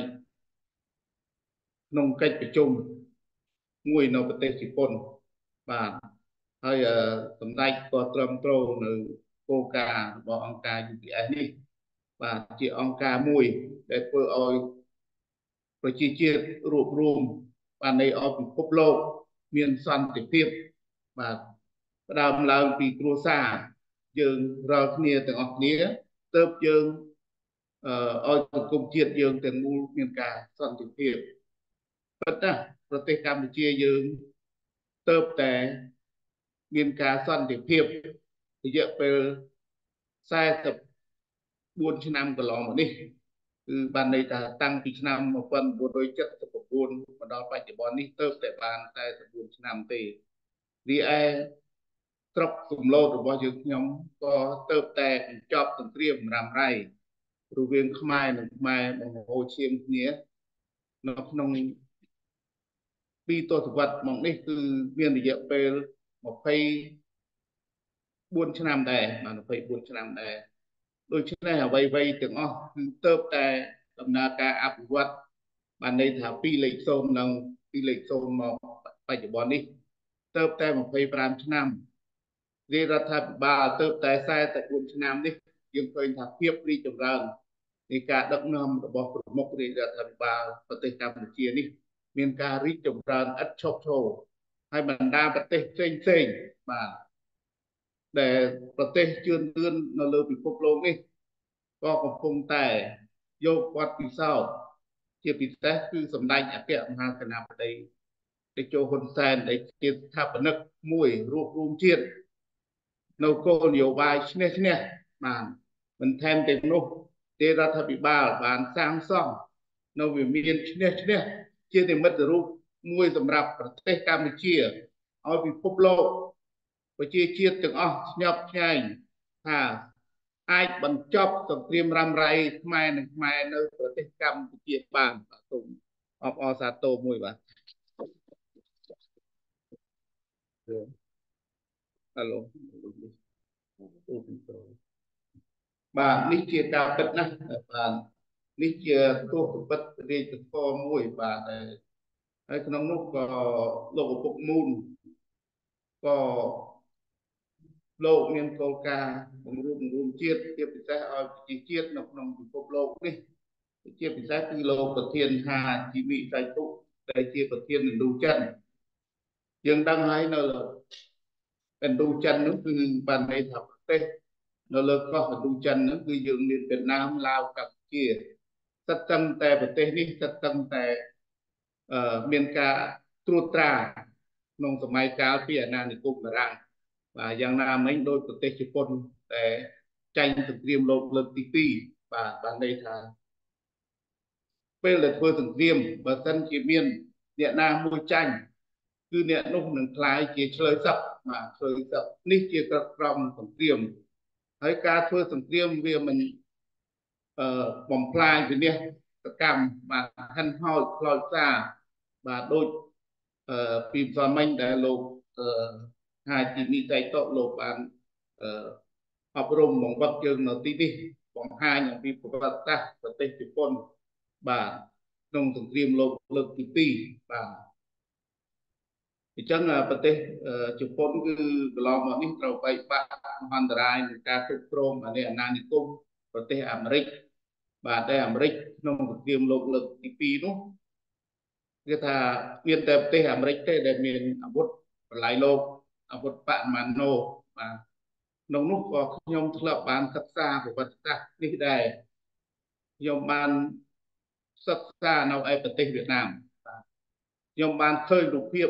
[SPEAKER 5] ក្នុងកិច្ចប្រជុំមួយនៅប្រទេសជប៉ុនបាទហើយសម្ដេចក៏ត្រឹមត្រូវនៅគោលការណ៍របស់អង្គការ U P S នេះបាទជាអង្គការមួយដែលធ្វើឲ្យប្រជាជាតិរួបរวมបាននៃអពិភពលោកមានសន្តិភាពបាទផ្ដើមឡើងពីគ្រួសារយើងរាល់គ្នាទាំងអស់គ្នាទើបយើងអឺឲ្យសង្គមជាតិយើងទាំងមូលមានការសន្តិភាពប៉ុន្តែប្រទេសកម្ពុជាយើងទើបតែមានការសន្តិភាពរយៈពេល44ឆ្នាំកន្លងមកនេះគឺបានន័យថាតាំងពីឆ្នាំmột nghìn chín trăm七十九មកដល់បច្ចុប្បន្ននេះទើបតែបាន44ឆ្នាំទេរីឯស្រុកសំឡូតរបស់យើងខ្ញុំក៏ទើបតែបញ្ចប់សង្គ្រាមរ៉ាំរ៉ៃរវាងខ្មែរនិងខ្មែរបង្ហូរឈាមគ្នានៅក្នុងពីទសវត្សរ៍មកនេះគឺមានរយៈពេល24ឆ្នាំដែរបាទ24ឆ្នាំដែរដូច្នេះអ្វីៗទាំងអស់គឺទើបតែដំណើរការអភិវឌ្ឍបានន័យថាពីលេខศูนย์និងពីលេខศูนย์មកបច្ចុប្បន្ននេះទើបតែ25ឆ្នាំរាជរដ្ឋាភិបាលទើបតែ44ឆ្នាំនេះយើងឃើញថាភាពរីកចម្រើននៃការដឹកនាំរបស់ប្រមុខរាជរដ្ឋាភិបាលប្រទេសកម្ពុជានេះមានការរីកចម្រើនឥតឈប់ឈរហើយបណ្ដាប្រទេសផ្សេងផ្សេងបាទដែលប្រទេសជឿនលឿននៅលើពិភពលោកនេះក៏កំពុងតែយកបទពិសោធន៍ជាពិសេសគឺសម្ដេចអគ្គមហាសេនាបតីតេជោហ៊ុនសែនដែលជាស្ថាបនិកមួយរួបរวมជាតិនៅគោលនយោបាយឈ្នះឈ្នះបានមិនថែមទាំងនោះទេរដ្ឋាភិបាលបានសាងសង់នៅវិមានឈ្នះឈ្នះជានិមិត្តរូបមួយសម្រាប់ប្រទេសកម្ពុជាឲ្យពិភពលោកប្រជាជាតិទាំងអស់ស្ញប់ស្ញែងថាអាចបញ្ចប់សង្គ្រាមរ៉ាំរ៉ៃខ្មែរនិងខ្មែរនៅប្រទេសកម្ពុជាបានបាទសូមអបអរសាទរមួយបាទហៅឡូបាទនេះជាការពិតណាស់បាទនេះជាទោសពិតរាជធម៌មួយបាទហើយក្នុងនោះក៏លោកឪពុកមូលក៏លោកមានគោលការណ៍បង្រួបបង្រួមជាតិជាពិសេសឲ្យប្រជាជាតិនៅក្នុងពិភពលោកនេះជាពិសេសគឺលោកប្រធានហាជីវិស័យទុកដែលជាប្រធានឥណ្ឌូចិនយើងដឹងហើយនៅឥណ្ឌូចិននោះគឺបានន័យថាប្រទេសនៅលើកោះឥណ្ឌូចិននោះគឺយើងមានវៀតណាមឡាវកម្ពុជាស្ទើរតែប្រទេសនេះស្ទើរតែអឺមានការត្រួតត្រាក្នុងសម័យកាលពីអាណានិគមបារាំងបាទយ៉ាងណាមិញដោយប្រទេសជប៉ុនតែចាញ់សង្គ្រាមលោកលើកទីពីរបាទបានន័យថាពេលដែលធ្វើសង្គ្រាមបើសិនជាមានអ្នកណាមួយចាញ់គឺអ្នកនោះនឹងខ្លាយជាឆ្លើយសឹកបាទឆ្លើយសឹកនេះជាក្រក្រមសង្គ្រាមហើយការធ្វើសង្គ្រាមវាមិនអឺបំផ្លាញវិនិច្ឆ័យកម្មបាទហិនហោចខ្លោចសារបាទដូចអឺពីផ្សំមិញដែលលោកអឺហាជីនីតៃតូលោកបានអឺអប់រំបង្វឹកយើងនៅទីនេះបង្ហាញអំពីប្រវត្តិសាស្ត្រប្រទេសជប៉ុនបាទក្នុងសង្គ្រាមលោកលើកទីពីរបាទអញ្ចឹងប្រទេសជប៉ុនគឺកន្លងមកនេះត្រូវបែកបាក់មហន្តរាយនឹងការគ្រប់គ្រងនៃអាណានិគមប្រទេសអាមេរិកបាទតែអាមេរិកក្នុងសង្គ្រាមលោកលើកទីពីរនោះគឺថាមានតែប្រទេសអាមេរិកទេដែលមានអាវុធបលាយលោកអាវុធបរិមាណណូបាទក្នុងនោះក៏ខ្ញុំធ្លាប់បានសិក្សាប្រវត្តិសាស្ត្រនេះដែរខ្ញុំបានសិក្សានៅឯប្រទេសវៀតណាមបាទខ្ញុំបានឃើញរូបភាព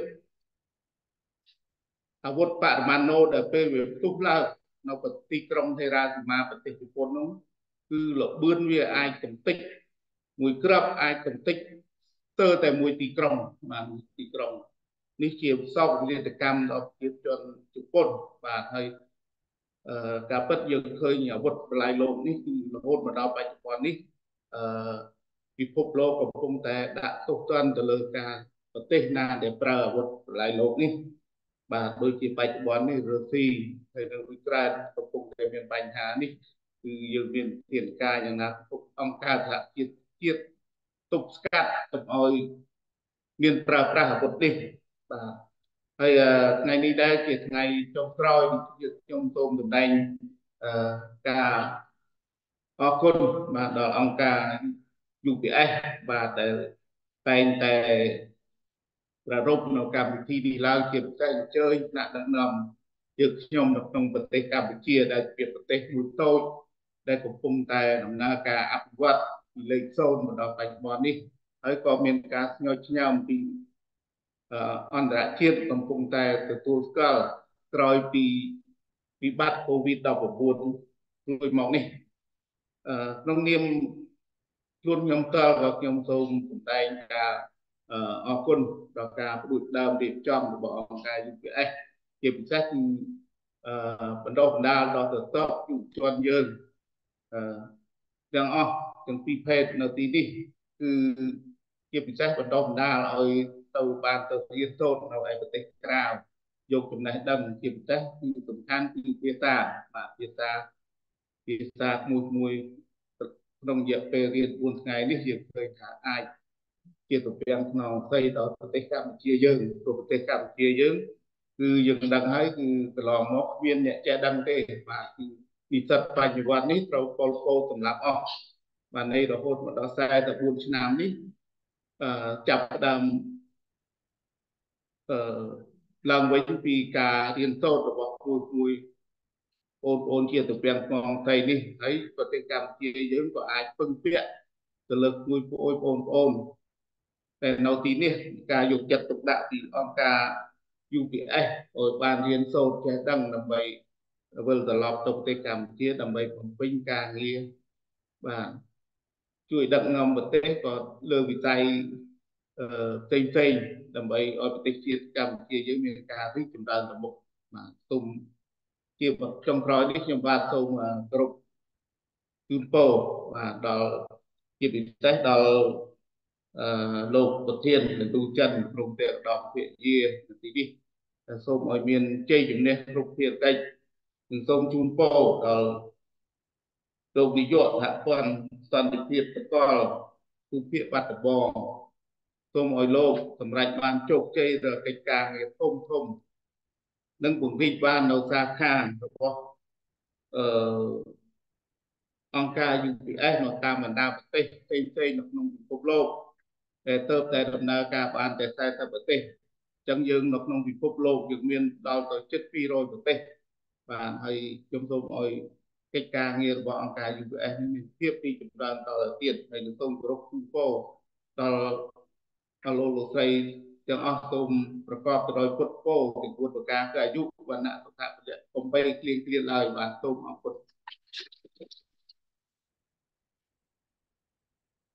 [SPEAKER 5] អាវុធបរិមាណណូដែលពេលវាផ្ទុះឡើងនៅប្រទេសទីក្រុងថេរាស៊ីមាប្រទេសជប៉ុននោះគឺលបឿនវាអាចកំទេចមួយក្របអាចកំទេចស្ទើរតែមួយទីក្រុងបាទទីក្រុងនេះជាសោកនាដកម្មដល់ប្រជាជនជប៉ុនបាទហើយអឺការពិតយើងឃើញអាវុធបលាយលោកនេះគឺរហូតមកដល់បច្ចុប្បន្ននេះអឺពិភពលោកកំពុងតែដាក់ទោសទណ្ឌទៅលើការប្រទេសណាដែលប្រើអាវុធបលាយលោកនេះបាទដូចជាបច្ចុប្បន្ននេះរុស្ស៊ីហើយនៅអ៊ុយក្រែនកំពុងតែមានបញ្ហានេះគឺយើងមានធានការយ៉ាងណាអង្គការសហជាតិជាតិទប់ស្កាត់កុំឲ្យមានប្រើប្រាស់អាវុធនេះបាទហើយថ្ងៃនេះដែរជាថ្ងៃចុងក្រោយខ្ញុំសូមសម្ដែងការអរគុណបាទដល់អង្គការ យូ ពី អេស បាទដែលតែងតែប្រារព្ធនៅកម្មវិធីនេះឡើងជាពិសេសអញ្ជើញថ្នាក់ដឹកនាំយើងខ្ញុំនៅក្នុងប្រទេសកម្ពុជាដែលជាប្រទេសមួយតូចដែលកំពុងតែដំណើរការអភិវឌ្ឍពីលេខសូន្យមកដល់បច្ចុប្បន្ននេះហើយក៏មានការស្ញើឆ្ញងពីអន្តរជាតិកំពុងតែទទួលស្គាល់ក្រោយពីវិបត្តិ COVID ដប់ប្រាំបួន រួចមកនេះក្នុងនាមខ្លួនខ្ញុំតើក៏ខ្ញុំសូមសម្ដែងការអរគុណដល់ការផ្ដួចផ្ដើមរៀបចំរបស់អង្គការ យូ ពី អេស ជាពិសេសគឺបណ្ដុះបណ្ដាលដល់ទៅតបយុវជនយើងទាំងអស់ទាំងពីរភេទនៅទីនេះគឺជាពិសេសបណ្ដុះបណ្ដាលឲ្យទៅបានទៅរៀនសូត្រនៅឯប្រទេសក្រៅយកចំណេះដឹងជាពិសេសគឺសំខាន់គឺភាសាបាទភាសាភាសាមួយមួយក្នុងរយៈពេលរៀនបួនថ្ងៃនេះយើងឃើញថាអាចជាទំពាំងខ្នងស្អីដល់ប្រទេសកម្ពុជាយើងព្រោះប្រទេសកម្ពុជាយើងគឺយើងដឹងហើយគឺកន្លងមកមានអ្នកចេះដឹងទេបាទគឺនិស្សិតបញ្ញវត្តិនេះត្រូវពលពតសម្រាប់អស់បាទនៃរហូតមកដល់ខ្សែទៅបួនឆ្នាំនេះអឺចាប់ផ្ដើមអឺឡើងវិញពីការរៀនសូត្ររបស់គួយគួយបងប្អូនជាទំពាំងខ្នងស្អីនេះហើយប្រទេសកម្ពុជាយើងក៏អាចពឹងពាក់ទៅលើគួយគួយបងប្អូនតែនៅទីនេះការយកចិត្តទុកដាក់ពីអង្គការ យូ ពី អេស ឲ្យបានរៀនសូត្រចេះដឹងដើម្បីវិលត្រឡប់ទៅប្រទេសកម្ពុជាដើម្បីបំពេញការងារបាទជួយដឹកនាំប្រទេសក៏លើវិស័យផ្សេងផ្សេងដើម្បីឲ្យប្រទេសជាតិកម្ពុជាយើងមានការរីកចម្រើនទៅមុខបាទសូមជាចុងក្រោយនេះខ្ញុំបាទសូមគោរពជូនពរបាទដល់ជាពិសេសដល់អឺលោកប្រធានលោកទូចិនក្រុមទេវដមវិជាទីនេះសូមឲ្យមានជ័យជំនះគ្រប់ភារកិច្ចនិងសូមជូនពរដល់លោកនាយកសហព័ន្ធសន្តិភាពសកលទូភាគបាត់ដំបងសូមឲ្យលោកសម្រេចបានជោគជ័យដល់កិច្ចការងារធំធំនិងពង្រីកបាននៅសាខារបស់អឺអង្គការ យូ ពី អេស នៅតាមបណ្ដាប្រទេសផ្សេងផ្សេងនៅក្នុងពិភពលោកតែទៅតែដំណើរការបានតែខ្សែទៅប្រទេសអញ្ចឹងយើងនៅក្នុងពិភពលោកយើងមានដល់ទៅជិតពីររយប្រទេសបាទហើយខ្ញុំសូមឲ្យកិច្ចការងាររបស់អង្គការ យូ ពី អេស នេះមានភាពទីចម្រើនតទៅទៀតហើយនឹងសូមគោរពជូនពរដល់ដល់លោកលោកស្រីទាំងអស់សូមប្រកបទៅដោយពុទ្ធពរទាំងពុទ្ធប្រការគឺអាយុវណ្ណៈសុខៈពលៈកំបីគ្លៀងគ្លាឡើយបាទសូមអរគុណ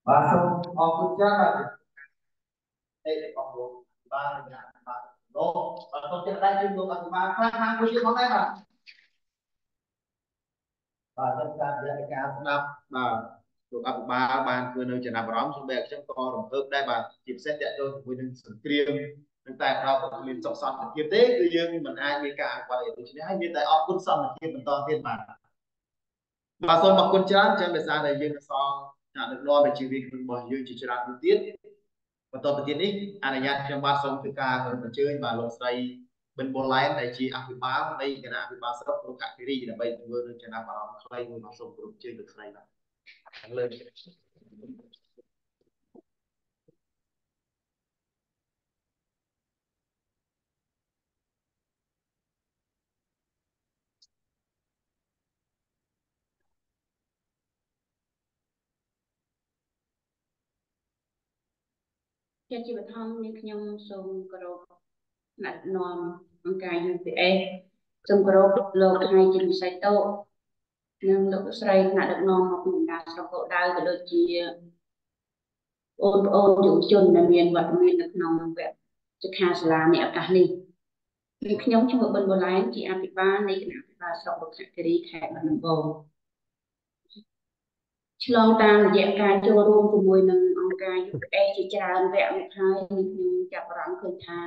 [SPEAKER 1] và xong họ cũng chắc là đây là con số ba nhà ba lô và không trên đây chúng tôi là ba hai hai mươi triệu mà và trongการ dạy ការ ស្ដាប់ បាទលោកអភិបាលបានធ្វើនៅចំណាប់អារម្មណ៍សូម្បីតែខ្ញុំក៏រំភើបដែរបាទជាពិសេសតើទៅជាមួយនឹងសង្គ្រាមនឹងតែដល់មានសុខសន្តិភាពទេគឺយើងមិនអាចមានការអភិវឌ្ឍដូច្នេះហើយមានតែអរគុណសន្តិភាពបន្តទៀតបាទបាទសូមអរគុណច្រើនចឹងដោយសារតែយើងសងអ្នកដឹកនាំនៃជីវភាពរបស់យើងជាច្រើនទៀតបន្តទៅទៀតនេះអនុញ្ញាតខ្ញុំបាទសូមធ្វើការអញ្ជើញបាទលោកស្រីប៊ិនប៊ុនឡែនដែលជាអភិបាលនៃគណៈអភិបាលស្រុករុក្ខគិរីដើម្បីធ្វើនៅចំណាប់អារម្មណ៍ខ្លីមួយមកសូមគោរពជើញលោកស្រីបាទខាងលើ
[SPEAKER 6] ជាជីវធម្មនេះខ្ញុំសូមគោរពអ្នកនាំអង្គការ U P S សូមគោរពលោកហើយជាវិស័យតោនិងលោកស្រីថ្នាក់ដឹកនាំមកពីបណ្ដាស្រុកកោដៅក៏ដូចជាបងប្អូនយុវជនដែលមានវត្តមាននៅក្នុងវគ្គសិក្ខាសាលានៃឱកាសនេះខ្ញុំឈ្មោះប៊ិនបូឡែនជាអភិបាលនៃគណៈអភិបាលស្រុករុក្ខគិរីខេត្តបាត់ដំបងឆ្លងតាមរយៈការចូលរួមជាមួយនឹងអង្គការ U P S ជាច្រើនវគ្គមកហើយខ្ញុំចាប់អារម្មណ៍ឃើញថា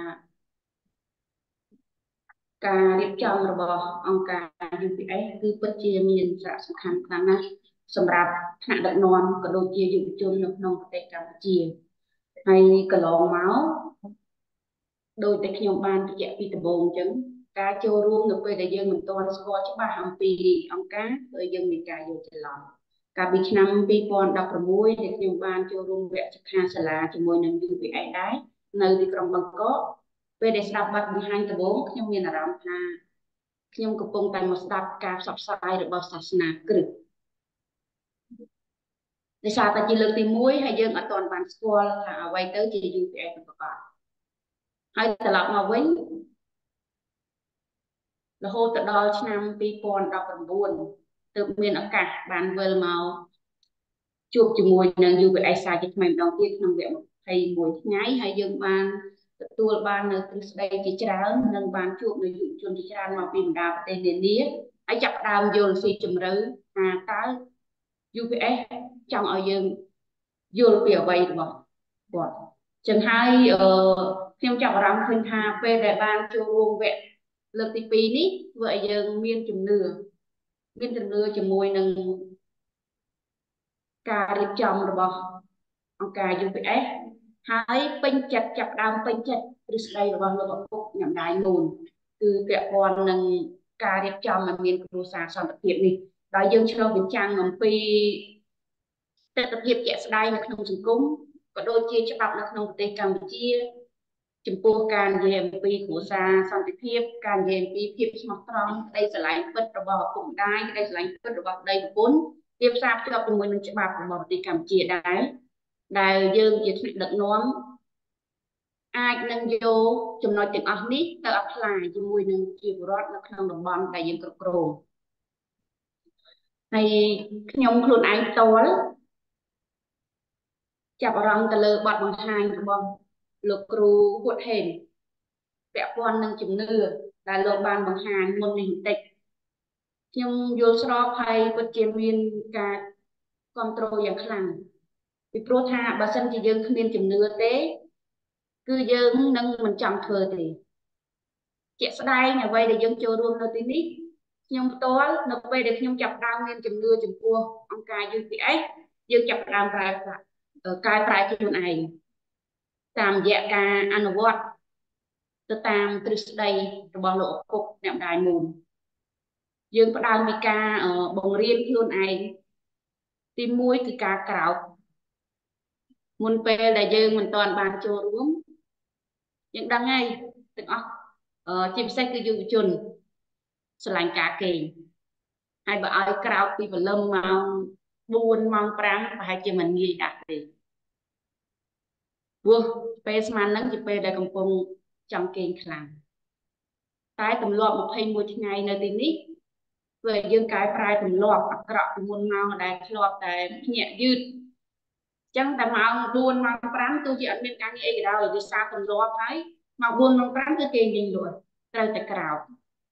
[SPEAKER 6] ការរៀបចំរបស់អង្គការ U P S គឺពិតជាមានសារៈសំខាន់ខ្លាំងណាស់សម្រាប់ថ្នាក់ដឹកនាំក៏ដូចជាយុវជននៅក្នុងប្រទេសកម្ពុជាហើយកន្លងមកដោយតែខ្ញុំបានបញ្ជាក់ពីដំបូងអញ្ចឹងការចូលរួមនៅពេលដែលយើងមិនទាន់ស្គាល់ច្បាស់អំពីអង្គការគឺយើងមានការយល់ច្រឡំកាលពីឆ្នាំពីរពាន់ដប់ប្រាំមួយដែលខ្ញុំបានចូលរួមវគ្គសិក្ខាសាលាជាមួយនឹង U P S ដែរនៅទីក្រុងបាងកកពេលដែលស្ដាប់បទបង្ហាញដំបូងខ្ញុំមានអារម្មណ៍ថាខ្ញុំកំពុងតែមកស្ដាប់ការផ្សព្វផ្សាយរបស់សាសនាគ្រិស្តដោយសារតែជាលើកទីមួយហើយយើងអត់ទាន់បានស្គាល់ថាអ្វីទៅជា U P S ប្រកបហើយត្រឡប់មកវិញរហូតទៅដល់ឆ្នាំពីរពាន់ដប់ប្រាំបួនទើបមានឱកាសបានវិលមកជួបជាមួយនឹង U P S សាជាថ្មីម្ដងទៀតក្នុងវគ្គម្ភៃមួយថ្ងៃហើយយើងបានទទួលបាននៅទ្រឹស្ដីជាច្រើននិងបានជួបនៅយុវជនជាច្រើនមកពីបណ្ដាប្រទេសនានាហើយចាប់ផ្ដើមយល់ស៊ីជម្រៅថាតើ U P S ចង់ឲ្យយើងយល់ពីអ្វីរបស់គាត់ចឹងហើយខ្ញុំចាប់អារម្មណ៍ឃើញថាពេលដែលបានចូលរួមវគ្គលើកទីពីរនេះធ្វើឲ្យយើងមានជំនឿមានជំនឿជាមួយនឹងការរៀបចំរបស់អង្គការ U P S ហើយពេញចិត្តចាប់ដើមពេញចិត្តទ្រឹស្ដីរបស់លោកឪពុកអ្នកម្ដាយនូនគឺពាក់ព័ន្ធនឹងការរៀបចំឲ្យមានគ្រួសារសន្តិភាពនេះដោយយើងឆ្លុះបញ្ចាំងអំពីទស្សនវិជ្ជាជាក់ស្ដែងនៅក្នុងសង្គមក៏ដូចជាច្បាប់នៅក្នុងប្រទេសកម្ពុជាចំពោះការនិយាយអំពីគ្រួសារសន្តិភាពការនិយាយអំពីភាពស្មោះត្រង់ក្តីស្រឡាញ់ពិតរបស់ឪពុកម្ដាយក្តីស្រឡាញ់ពិតរបស់ប្តីប្រពន្ធវាផ្សារភ្ជាប់ជាមួយនឹងច្បាប់របស់ប្រទេសកម្ពុជាដែរដែលយើងជាថ្នាក់ដឹកនាំអាចនឹងយកចំណុចទាំងអស់នេះទៅ apply ជាមួយនឹងជីវរដ្ឋនៅក្នុងតំបន់ដែលយើងគ្រប់គ្រងហើយខ្ញុំខ្លួនឯងផ្ទាល់ចាប់អារម្មណ៍ទៅលើបទបង្ហាញរបស់លោកគ្រូហួតហេនពាក់ព័ន្ធនឹងជំនឿដែលលោកបានបង្ហាញមុននេះបន្តិចខ្ញុំយល់ស្របហើយពិតជាមានការគ្រប់គ្រងយ៉ាងខ្លាំងពីព្រោះថាបើសិនជាយើងគ្មានជំនឿទេគឺយើងនឹងមិនចង់ធ្វើទេជាក់ស្ដែងអ្វីដែលយើងចូលរួមនៅទីនេះខ្ញុំផ្ទាល់នៅពេលដែលខ្ញុំចាប់ផ្ដើមមានជំនឿចំពោះអង្គការ U P S យើងចាប់ផ្ដើមប្រែកែប្រែខ្លួនឯងតាមរយៈការអនុវត្តទៅតាមទ្រឹស្ដីរបស់លោកឪពុកអ្នកម្ដាយនូនយើងផ្ដើមពីការបង្រៀនខ្លួនឯងទីមួយគឺការក្រោកមុនពេលដែលយើងមិនទាន់បានចូលរួមយើងដឹងហើយទាំងអស់ជាពិសេសគឺយុវជនស្រឡាញ់ការគេងហើយបើឲ្យក្រោកពីព្រលឹមម៉ោងបួនម៉ោងប្រាំប្រហែលជាមិនងាយដាក់ទេព្រោះពេលស្មានហ្នឹងជាពេលដែលកំពុងចង់គេងខ្លាំងតែទម្លាប់ម្ភៃមួយថ្ងៃនៅទីនេះធ្វើឲ្យយើងកែប្រែទម្លាប់អាក្រក់ពីមុនមកដែលធ្លាប់តែភ្ញាក់យឺត chẳng tại mà buồn mà prán tôi chỉ ăn bên cái gì cái đó vì sao còn lo thấy mà buồn mà prán cái tiền gì rồi rồi tại cào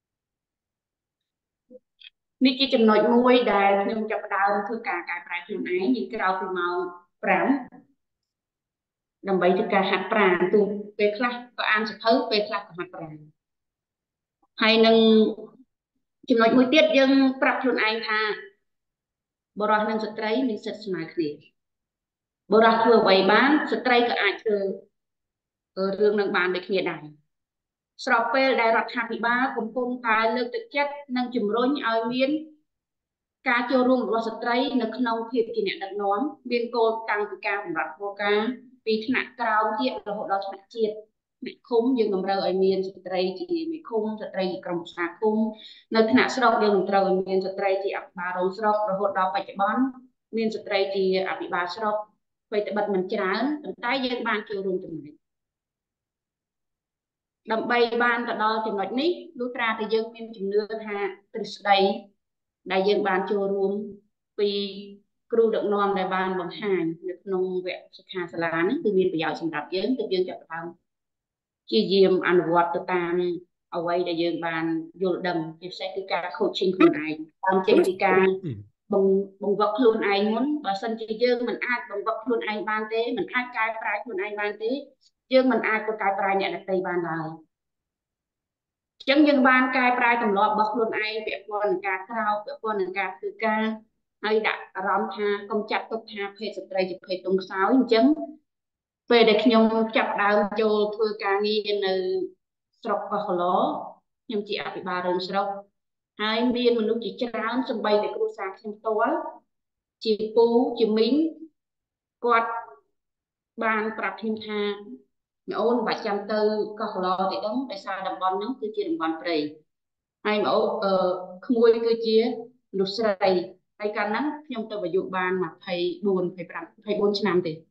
[SPEAKER 6] นี่คือចំណុចមួយដែលខ្ញុំចាប់ផ្ដើមធ្វើការកែប្រែខ្លួនឯងយើងក្រោកពីម៉ោងប្រាំដើម្បីធ្វើការហាត់ប្រាណទូពេលខ្លះក៏អានសភៅពេលខ្លះក៏ហាត់ប្រាណហើយនឹងចំណុចមួយទៀតយើងប្រាប់ខ្លួនឯងថាបុរសនិងស្ត្រីមានសិទ្ធិស្មើគ្នាបុរសធ្វើអ្វីបានស្ត្រីក៏អាចធ្វើរឿងនឹងបានដូចគ្នាដែរស្របពេលដែលរដ្ឋាភិបាលកំពុងតែលើកទឹកចិត្តនិងជំរុញឲ្យមានការចូលរួមរបស់ស្ត្រីនៅក្នុងភាពជាអ្នកដឹកនាំមានគោលតាំងពីការសម្រាប់គោលការណ៍ពីថ្នាក់ក្រោមទៀតរហូតដល់ថ្នាក់ជាតិអ្នកឃុំយើងតម្រូវឲ្យមានស្ត្រីជាមេឃុំស្ត្រីជាក្រុមប្រឹក្សាឃុំនៅថ្នាក់ស្រុកយើងតម្រូវឲ្យមានស្ត្រីជាអភិបាលរងស្រុករហូតដល់បច្ចុប្បន្នមានស្ត្រីជាអភិបាលស្រុកអ្វីត្បិតមិនច្រើនប៉ុន្តែយើងបានចូលរួមចំណែកដើម្បីបានទៅដល់ចំណុចនេះលុះត្រាតែយើងមានជំនឿថាទ្រឹស្ដីដែលយើងបានចូលរួមពីគ្រូដឹកនាំដែលបានបង្ហាញនៅក្នុងវគ្គសិក្ខាសាលានេះគឺមានប្រយោជន៍សម្រាប់យើងទើបយើងចាប់ផ្ដើមជាយាមអនុវត្តទៅតាមអ្វីដែលយើងបានយល់ដឹងជាពិសេសគឺការ coaching ខ្លួនឯងតាមចេញពីការបង្បង្វឹកខ្លួនឯងមុនបើសិនជាយើងមិនអាចបង្វឹកខ្លួនឯងបានទេមិនអាចកែប្រែខ្លួនឯងបានទេយើងមិនអាចទៅកែប្រែអ្នកដទៃបានឡើយអញ្ចឹងយើងបានកែប្រែទម្លាប់របស់ខ្លួនឯងពាក់ព័ន្ធនឹងការក្រោកពាក់ព័ន្ធនឹងការធ្វើការហើយដាក់អារម្មណ៍ថាកុំចាត់ទុកថាភេទស្ត្រីជាភេទទន់ខ្សោយអញ្ចឹងពេលដែលខ្ញុំចាប់ដើមចូលធ្វើការងារនៅស្រុកកោះកឡខ្ញុំជាអភិបាលរងស្រុកហើយមានមនុស្សជាច្រើនសម្បីតែគ្រួសារខ្ញុំផ្ទាល់ជាពូជាមីងគាត់បានប្រាប់ខ្ញុំថាម៉ែអូនបាច់ចាំទៅកោះកឡទេដឹងដោយសារតំបន់ហ្នឹងគឺជាតំបន់ព្រៃហើយម៉ែអូនអឺក្មួយគឺជាមនុស្សស្រីហើយកាលហ្នឹងខ្ញុំទៅអាយុបានยี่สิบสี่ ยี่สิบห้า ยี่สิบสี่ឆ្នាំទេ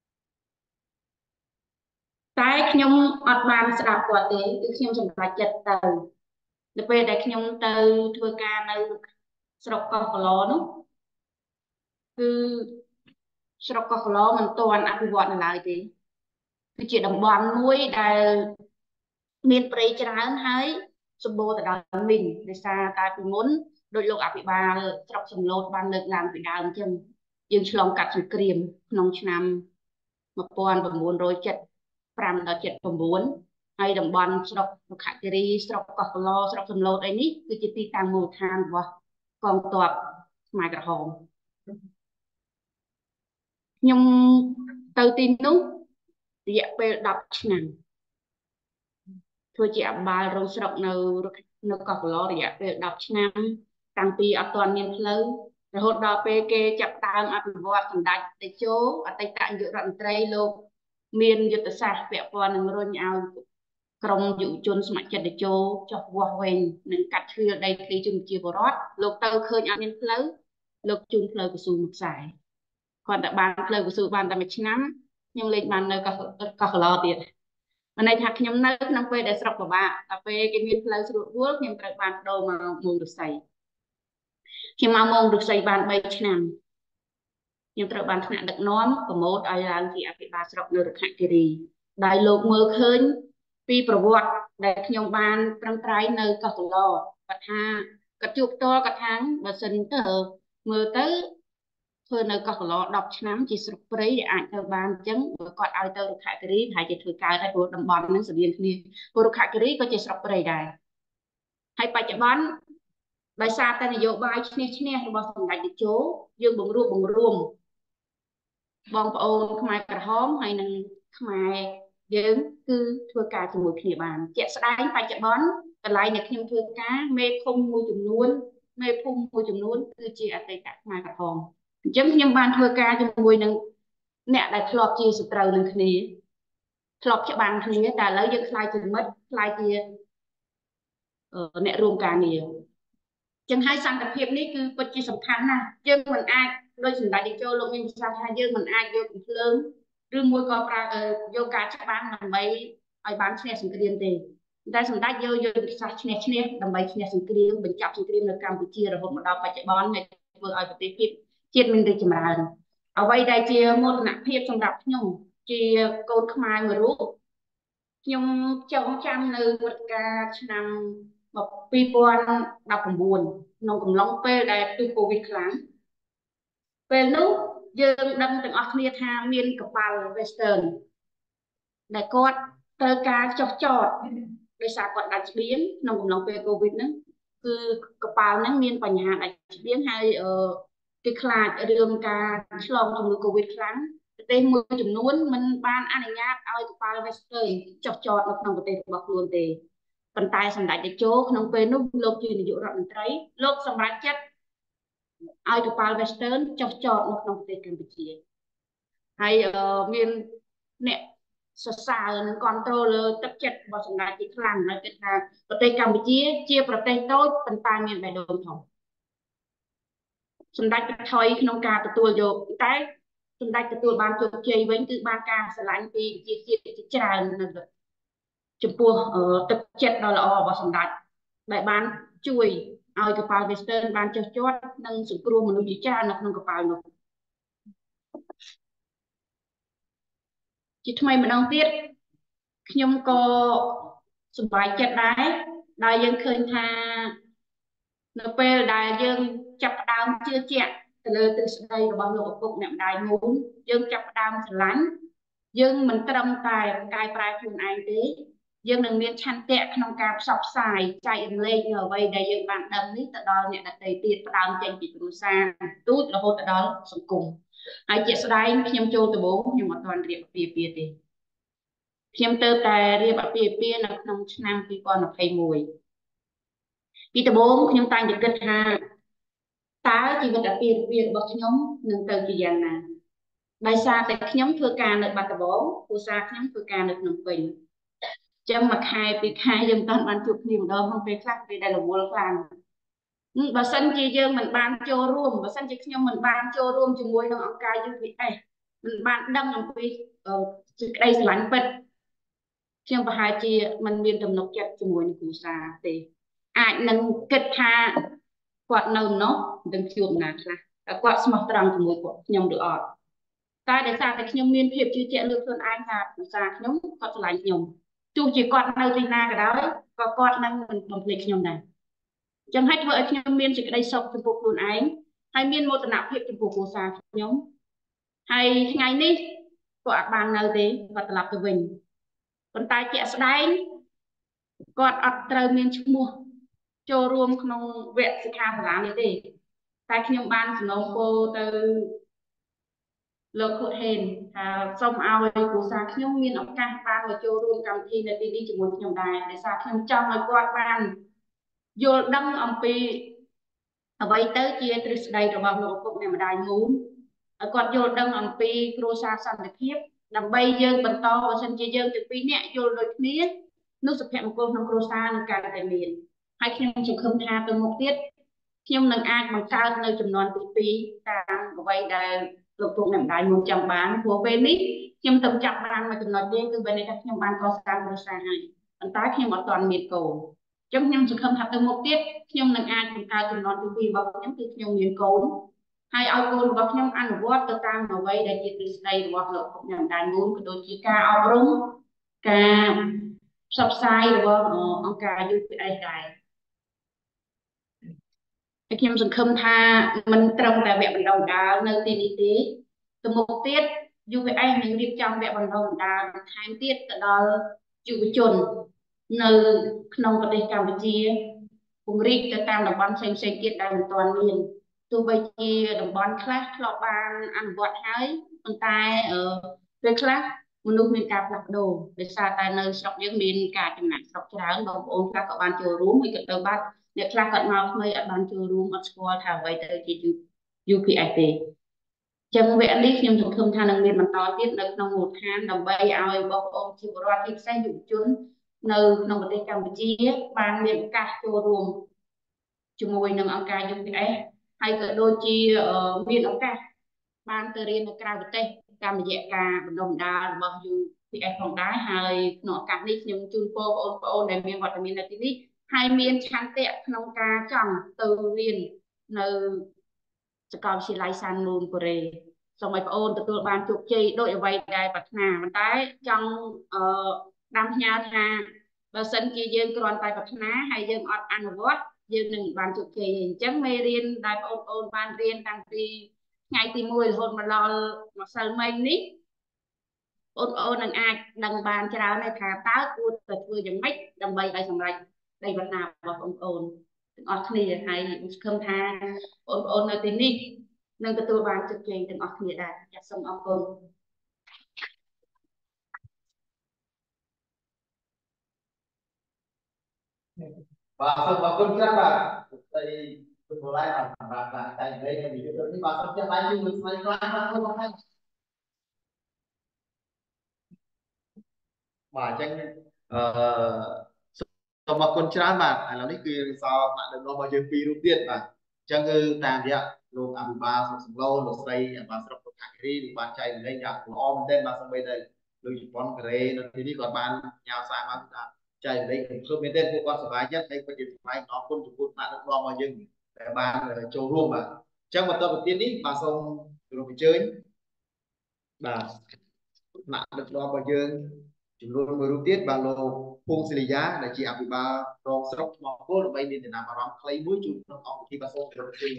[SPEAKER 6] តែខ្ញុំអត់បានស្ដាប់គាត់ទេគឺខ្ញុំសម្រេចចិត្តទៅនៅពេលដែលខ្ញុំទៅធ្វើការនៅស្រុកកោះកឡនោះគឺស្រុកកោះកឡមិនទាន់អភិវឌ្ឍនៅឡើយទេគឺជាតំបន់មួយដែលមានព្រៃច្រើនហើយសម្បូរទៅដោយមីនដោយសារតែពីមុនដោយលោកអភិបាលស្រុកសំឡូតបានលើកឡើងពីដើមអញ្ចឹងយើងឆ្លងកាត់សង្គ្រាមក្នុងឆ្នាំnineteen seventy-fiveដល់seventy-nineហើយតំបន់ស្រុករុក្ខគិរីស្រុកកោះកឡស្រុកសំឡូតអីនេះគឺជាទីតាំងមូលដ្ឋានរបស់កងទ័ពខ្មែរក្រហមខ្ញុំទៅទីនោះរយៈពេលtenឆ្នាំធ្វើជាអភិបាលរងស្រុកនៅនៅកោះកឡរយៈពេលtenឆ្នាំតាំងពីអត់ទាន់មានផ្លូវរហូតដល់ពេលគេចាប់ដើមអភិវឌ្ឍសម្ដេចតេជោអតីតនាយករដ្ឋមន្ត្រីលោកមានយុទ្ធសាស្ត្រពាក់ព័ន្ធនឹងរុញឲ្យក្រមយុវជនស្ម័គ្រចិត្តតេជោចុះវាស់វែងនឹងកាត់ជ្រឿដីធ្លីជនជាពលរដ្ឋលោកទៅឃើញអត់មានផ្លូវលោកជូនផ្លូវកស៊ូមួយខ្សែគាត់តែបានផ្លូវកស៊ូបានតែមួយឆ្នាំខ្ញុំលេងបាននៅកោះកោះកឡទៀតន័យថាខ្ញុំនៅក្នុងពេលដែលស្រុកពិបាកដល់ពេលគេមានផ្លូវស្រួលស្រួលខ្ញុំត្រូវបានបដូរមកមងឫស្សីខ្ញុំមកមងឫស្សីបានthreeឆ្នាំខ្ញុំត្រូវបានថ្នាក់ដឹកនាំប្រម៉ូទឲ្យឡើងជាអភិបាលស្រុកនៅរុក្ខគិរីដែលលោកមើលឃើញពីប្រវត្តិដែលខ្ញុំបានប្រឹងប្រែងនៅកោះកឡគាត់ថាគាត់ជួបផ្ទាល់គាត់ថាបើសិនទៅមើលទៅធ្វើនៅកោះកឡtenឆ្នាំជាស្រុកព្រៃដែលអាចទៅបានអញ្ចឹងគាត់ឲ្យទៅរុក្ខគិរីប្រហែលជាធ្វើកើតហើយព្រោះតំបន់ហ្នឹងស្តៀងគ្នាព្រោះរុក្ខគិរីក៏ជាស្រុកព្រៃដែរហើយបច្ចុប្បន្នដោយសារតែនយោបាយឈ្នះឈ្នះរបស់សម្ដេចតេជោយើងបង្រួបបង្រួមបងប្អូនខ្មែរក្រហមហើយនឹងខ្មែរយើងគឺធ្វើការជាមួយគ្នាបានជាក់ស្ដែងបច្ចុប្បន្នកន្លែងដែលខ្ញុំធ្វើការមេឃុំមួយចំនួនមេភូមិមួយចំនួនគឺជាអតីតខ្មែរក្រហមអញ្ចឹងខ្ញុំបានធ្វើការជាមួយនឹងអ្នកដែលធ្លាប់ជាសត្រូវនឹងគ្នាធ្លាប់ច្បាំងគ្នាតែឥឡូវយើងខ្លាយជាមិត្តខ្លាយជាអ្នករួមការងារចឹងហើយសន្តិភាពនេះគឺពិតជាសំខាន់ណាស់យើងមិនអាចដោយសម្ដេចតេជោលោកមានប្រសាសន៍ថាយើងមិនអាចយកកំភ្លើងឬមួយក៏ប្រើយកការច្បាំងដើម្បីឲ្យបានឈ្នះសង្គ្រាមទេតែសម្ដេចយកយកប្រសាសន៍ឈ្នះឈ្នះដើម្បីឈ្នះសង្គ្រាមបញ្ចប់សង្គ្រាមនៅកម្ពុជារហូតមកដល់បច្ចុប្បន្នហើយធ្វើឲ្យប្រទេសជាតិមានរីកចម្រើន ở đây đây chia một nặng thiệp trong đọc nhung chia côn khai mà rú nhung trong trăm nơi vượt ca năm một pi quan đọc buồn nông cùng long pe đẹp từ covid kháng về lúc dương đâm từng óc nia tha miên cặp bào western đại cốt tơ ca chọc chọt để sao còn đặt biến nông cùng long pe covid nữaคือกระเป๋านั้นมีปัญหาอะไรเลี้ยงให้เอ่อกิคลาดเรื่องการฉลองจมูกโควิดครั้งเต็มมือจำนวนมันบ้านอนุญาตเอากระเป๋าเวสเทิร์นจอดจอดในក្នុងប្រទេសរបស់ខ្លួនទេប៉ុន្តែសម្ដេចតេជោក្នុងពេលនោះលោកជានាយករដ្ឋមន្ត្រីលោកសម្រេចចិត្តឲ្យកระเป๋า Western ចុះចតនៅក្នុងប្រទេសកម្ពុជាហើយមានអ្នកសរសើរនិងគ្រប់គ្រងលើទឹកចិត្តរបស់សម្ដេចជាខ្លាំងហើយគិតថាប្រទេសកម្ពុជាជាប្រទេសតូចប៉ុន្តែមានបេះដូងធំសម្ដេចថយក្នុងការទទួលយកតែសម្ដេចទទួលបានជោគជ័យវិញគឺបានការស្រឡាញ់ពីប្រជាជាតិជាច្រើននៅចំពោះទឹកចិត្តដ៏ល្អរបស់សម្ដេចដែលបានជួយឲ្យកប៉ាល់ Western បានចុះចតនិងសង្គ្រោះមនុស្សជាច្រើននៅក្នុងកប៉ាល់នោះជាថ្មីម្ដងទៀតខ្ញុំក៏សប្បាយចិត្តដែរដែលយើងឃើញថានៅពេលដែលយើងចាប់ផ្ដើមជឿជាក់ទៅលើទ្រឹស្ដីរបស់លោកឪពុកអ្នកម្ដាយមូលយើងចាប់ផ្ដើមស្រឡាញ់យើងមិនត្រឹមតែកែប្រែខ្លួនឯងទេយើងនឹងមានឆន្ទៈក្នុងការផ្សព្វផ្សាយចែករំលែកនៅអ្វីដែលយើងបានដឹងនេះទៅដល់អ្នកដទៃទៀតផ្ដើមចេញពីគ្រួសារទូចរហូតដល់សង្គមហើយជាក់ស្ដែងខ្ញុំចូលដំបូងខ្ញុំអត់ទាន់រៀបអាពាហ៍ពិពាហ៍ទេខ្ញុំទៅតែរៀបអាពាហ៍ពិពាហ៍នៅក្នុងឆ្នាំពីរពាន់ម្ភៃមួយពីដំបូងខ្ញុំតែងតែគិតថាតើជីវិតអាពាហ៍ពិពាហ៍របស់ខ្ញុំនឹងទៅជាយ៉ាងណាដោយសារតែខ្ញុំធ្វើការនៅបាត់ដំបងគ្រួសារខ្ញុំធ្វើការនៅភ្នំពេញចាំមួយខែពីរខែយើងមិនតាន់បានជួបគ្នាម្ដងក្នុងពេលខ្លះពេលដែលរវល់ខ្លាំងបើសិនជាយើងមិនបានចូលរួមបើសិនជាខ្ញុំមិនបានចូលរួមជាមួយនឹងអង្គការ U P S មិនបានដឹងអំពីសេចក្តីស្រឡាញ់ពិតខ្ញុំប្រហែលជាមិនមានទំនុកចិត្តជាមួយនឹងគ្រួសារទេអាចនឹងគិតថាគាត់នៅនោះមិនជួបណាខ្លះតែគាត់ស្មោះត្រង់ជាមួយពួកខ្ញុំឬអត់តែដោយសារតែខ្ញុំមានភាពជឿជាក់លើខ្លួនឯងថាគ្រួសារខ្ញុំគាត់ស្រឡាញ់ខ្ញុំទោះជាគាត់នៅទីណាក៏ដោយក៏គាត់នឹងមិនបំភ្លេចខ្ញុំដែរអញ្ចឹងហើយធ្វើឲ្យខ្ញុំមានសេចក្តីសុខចំពោះខ្លួនឯងហើយមានមោទនភាពចំពោះគ្រួសារខ្ញុំហើយថ្ងៃនេះគាត់អាចបាននៅទេគាត់ត្រឡប់ទៅវិញប៉ុន្តែជាក់ស្ដែងគាត់អត់ត្រូវមានឈ្មោះចូលរួមក្នុងវគ្គសិក្ខាសាលានេះទេតែខ្ញុំបានសំណូមពរទៅលោកខូហេនថាសូមឲ្យគ្រួសារខ្ញុំមានឱកាសបានមកចូលរួមកម្មវិធីនៅទីនេះជាមួយខ្ញុំដែរដោយសារខ្ញុំចង់ឲ្យគាត់បានយល់ដឹងអំពីអ្វីទៅជាទ្រឹស្ដីរបស់លោកឪពុកអ្នកម្ដាយមូលឲ្យគាត់យល់ដឹងអំពីគ្រួសារសន្តិភាពដើម្បីយើងបន្តបើសិនជាយើងទាំងពីរនាក់យល់ដូចគ្នានោះសុភមង្គលក្នុងគ្រួសារនឹងកើតតែមានហើយខ្ញុំសង្ឃឹមថាទៅមុខទៀតខ្ញុំនឹងអាចបង្កើតនៅចំនួនទីពីរតាមអ្វីដែលលោកពុកអ្នកម្ដាយមកចាំបានព្រោះពេលនេះខ្ញុំទៅចាប់បានមួយចំណុចនេះគឺពេលនេះថាខ្ញុំបានកសាងគ្រួសារហើយប៉ុន្តែខ្ញុំអត់ទាន់មានកូនអញ្ចឹងខ្ញុំសង្ឃឹមថាទៅមុខទៀតខ្ញុំនឹងអាចបង្កើតចំនួនទីពីររបស់ខ្ញុំគឺខ្ញុំមានកូនហើយឲ្យកូនរបស់ខ្ញុំអនុវត្តទៅតាមអ្វីដែលជាទ្រឹស្ដីរបស់លោកពុកអ្នកម្ដាយមូលក៏ដូចជាការអប់រំការផ្សព្វផ្សាយរបស់អង្គការ U P S ដែរហើយខ្ញុំសង្ឃឹមថាមិនត្រឹមតែវគ្គបណ្ដុះបណ្ដាលនៅទីនេះទេទៅមុខទៀត U P S នឹងរៀបចំវគ្គបណ្ដុះបណ្ដាលបន្ថែមទៀតទៅដល់យុវជននៅក្នុងប្រទេសកម្ពុជាពង្រីកទៅតាមតំបន់ផ្សេងៗទៀតដែលមិនទាន់មានទោះបីជាតំបន់ខ្លះធ្លាប់បានអនុវត្តហើយប៉ុន្តែពេលខ្លះមនុស្សមានការផ្លាស់ប្ដូរដោយសារតែនៅស្រុកយើងមានការចំណាក់ស្រុកច្រើនបងប្អូនខ្លះក៏បានចូលរួមហើយក៏ទៅបាត់អ្នកខ្លះគាត់មកថ្មីអត់បានចូលរួមអត់ស្គាល់ថាអ្វីទៅជា U P S ទេចឹងវគ្គនេះខ្ញុំសង្ឃឹមថានឹងមានបន្តទៀតនៅក្នុងមូលដ្ឋានដើម្បីឲ្យបងប្អូនជីវរដ្ឋជាពិសេសយុវជននៅក្នុងប្រទេសកម្ពុជាបានមានឱកាសចូលរួមជាមួយនឹងអង្គការ U P S ហើយក៏ដូចជាមានឱកាសបានទៅរៀននៅក្រៅប្រទេសតាមរយៈការបណ្ដុះបណ្ដាលរបស់ U P S ផងដែរហើយក្នុងឱកាសនេះខ្ញុំជូនពរបងប្អូនដែលមានវត្តមាននៅទីនេះហើយមានឆន្ទៈក្នុងការចង់ទៅរៀននៅសាកលវិទ្យាល័យសានមូនកូរ៉េសូមឲ្យបងអូនទទួលបានជោគជ័យដោយអ្វីដែលប្រាថ្នាប៉ុន្តែចង់អឺដាំផ្ញើថាបើសិនជាយើងគ្រាន់តែប្រាថ្នាហើយយើងអត់អនុវត្តយើងនឹងបានជោគជ័យទេអញ្ចឹងមេរៀនដែលបងអូនបានរៀនតាំងពីថ្ងៃទីមួយរហូតមកដល់ម្សិលមិញនេះបងអូននឹងអាចដឹងបានច្រើនហើយថាតើគួរតែធ្វើយ៉ាងម៉េចដើម្បីឲ្យសម្រេចដីប្រាថ្នារបស់បងអូនទាំងអស់គ្នាហើយខ្ញុំសង្ឃឹមថាបងអូននៅទីនេះនឹងទទួលបានជោគជ័យទាំងអស់គ្នាដែរចាសសូមអរគុណ
[SPEAKER 1] បាទសូមអរគុណច្រើនបាទទៅទៅបលាយសម្រាប់ការតែងលេខនៃវិទ្យុនេះបាទសូមផ្ទះដៃជួយស្វែងខ្លះបាទសូមអរគុណបាទអញ្ចឹងអឺសូមអរគុណច្រើនបាទឥឡូវនេះគឺសល់ថ្នាក់ដឹកនាំរបស់យើងពីររូបទៀតបាទអញ្ចឹងគឺតាមរយៈលោកអភិបាលសុខសំឡូនលោកស្រីអភិបាលស្រុកខេត្តគិរីលោកបានចែករំលែកយ៉ាងល្អមែនទែនបាទសូម្បីតែលោកជប៉ុនកូរ៉េនៅទីនេះគាត់បានញ៉ាំសារមកថាចែករំលែកខ្ញុំធ្វើមែនទែនពួកគាត់សប្បាយចិត្តហើយពិតជាថ្លៃអរគុណចំពោះថ្នាក់ដឹកនាំរបស់យើងដែលបានចូលរួមបាទអញ្ចឹងបន្តទៅទៀតនេះបាទសូមគោរពអញ្ជើញបាទថ្នាក់ដឹកនាំរបស់យើងចំនួនមួយរូបទៀតបាទលោកភួងសិរិយាដែលជាអភិបាលរងស្រុកថ្មគោលដើម្បីមានចំណាប់អារម្មណ៍ខ្លីមួយជូនក្នុងអង្គពិធីបាទសូមគោរពអញ្ជើញ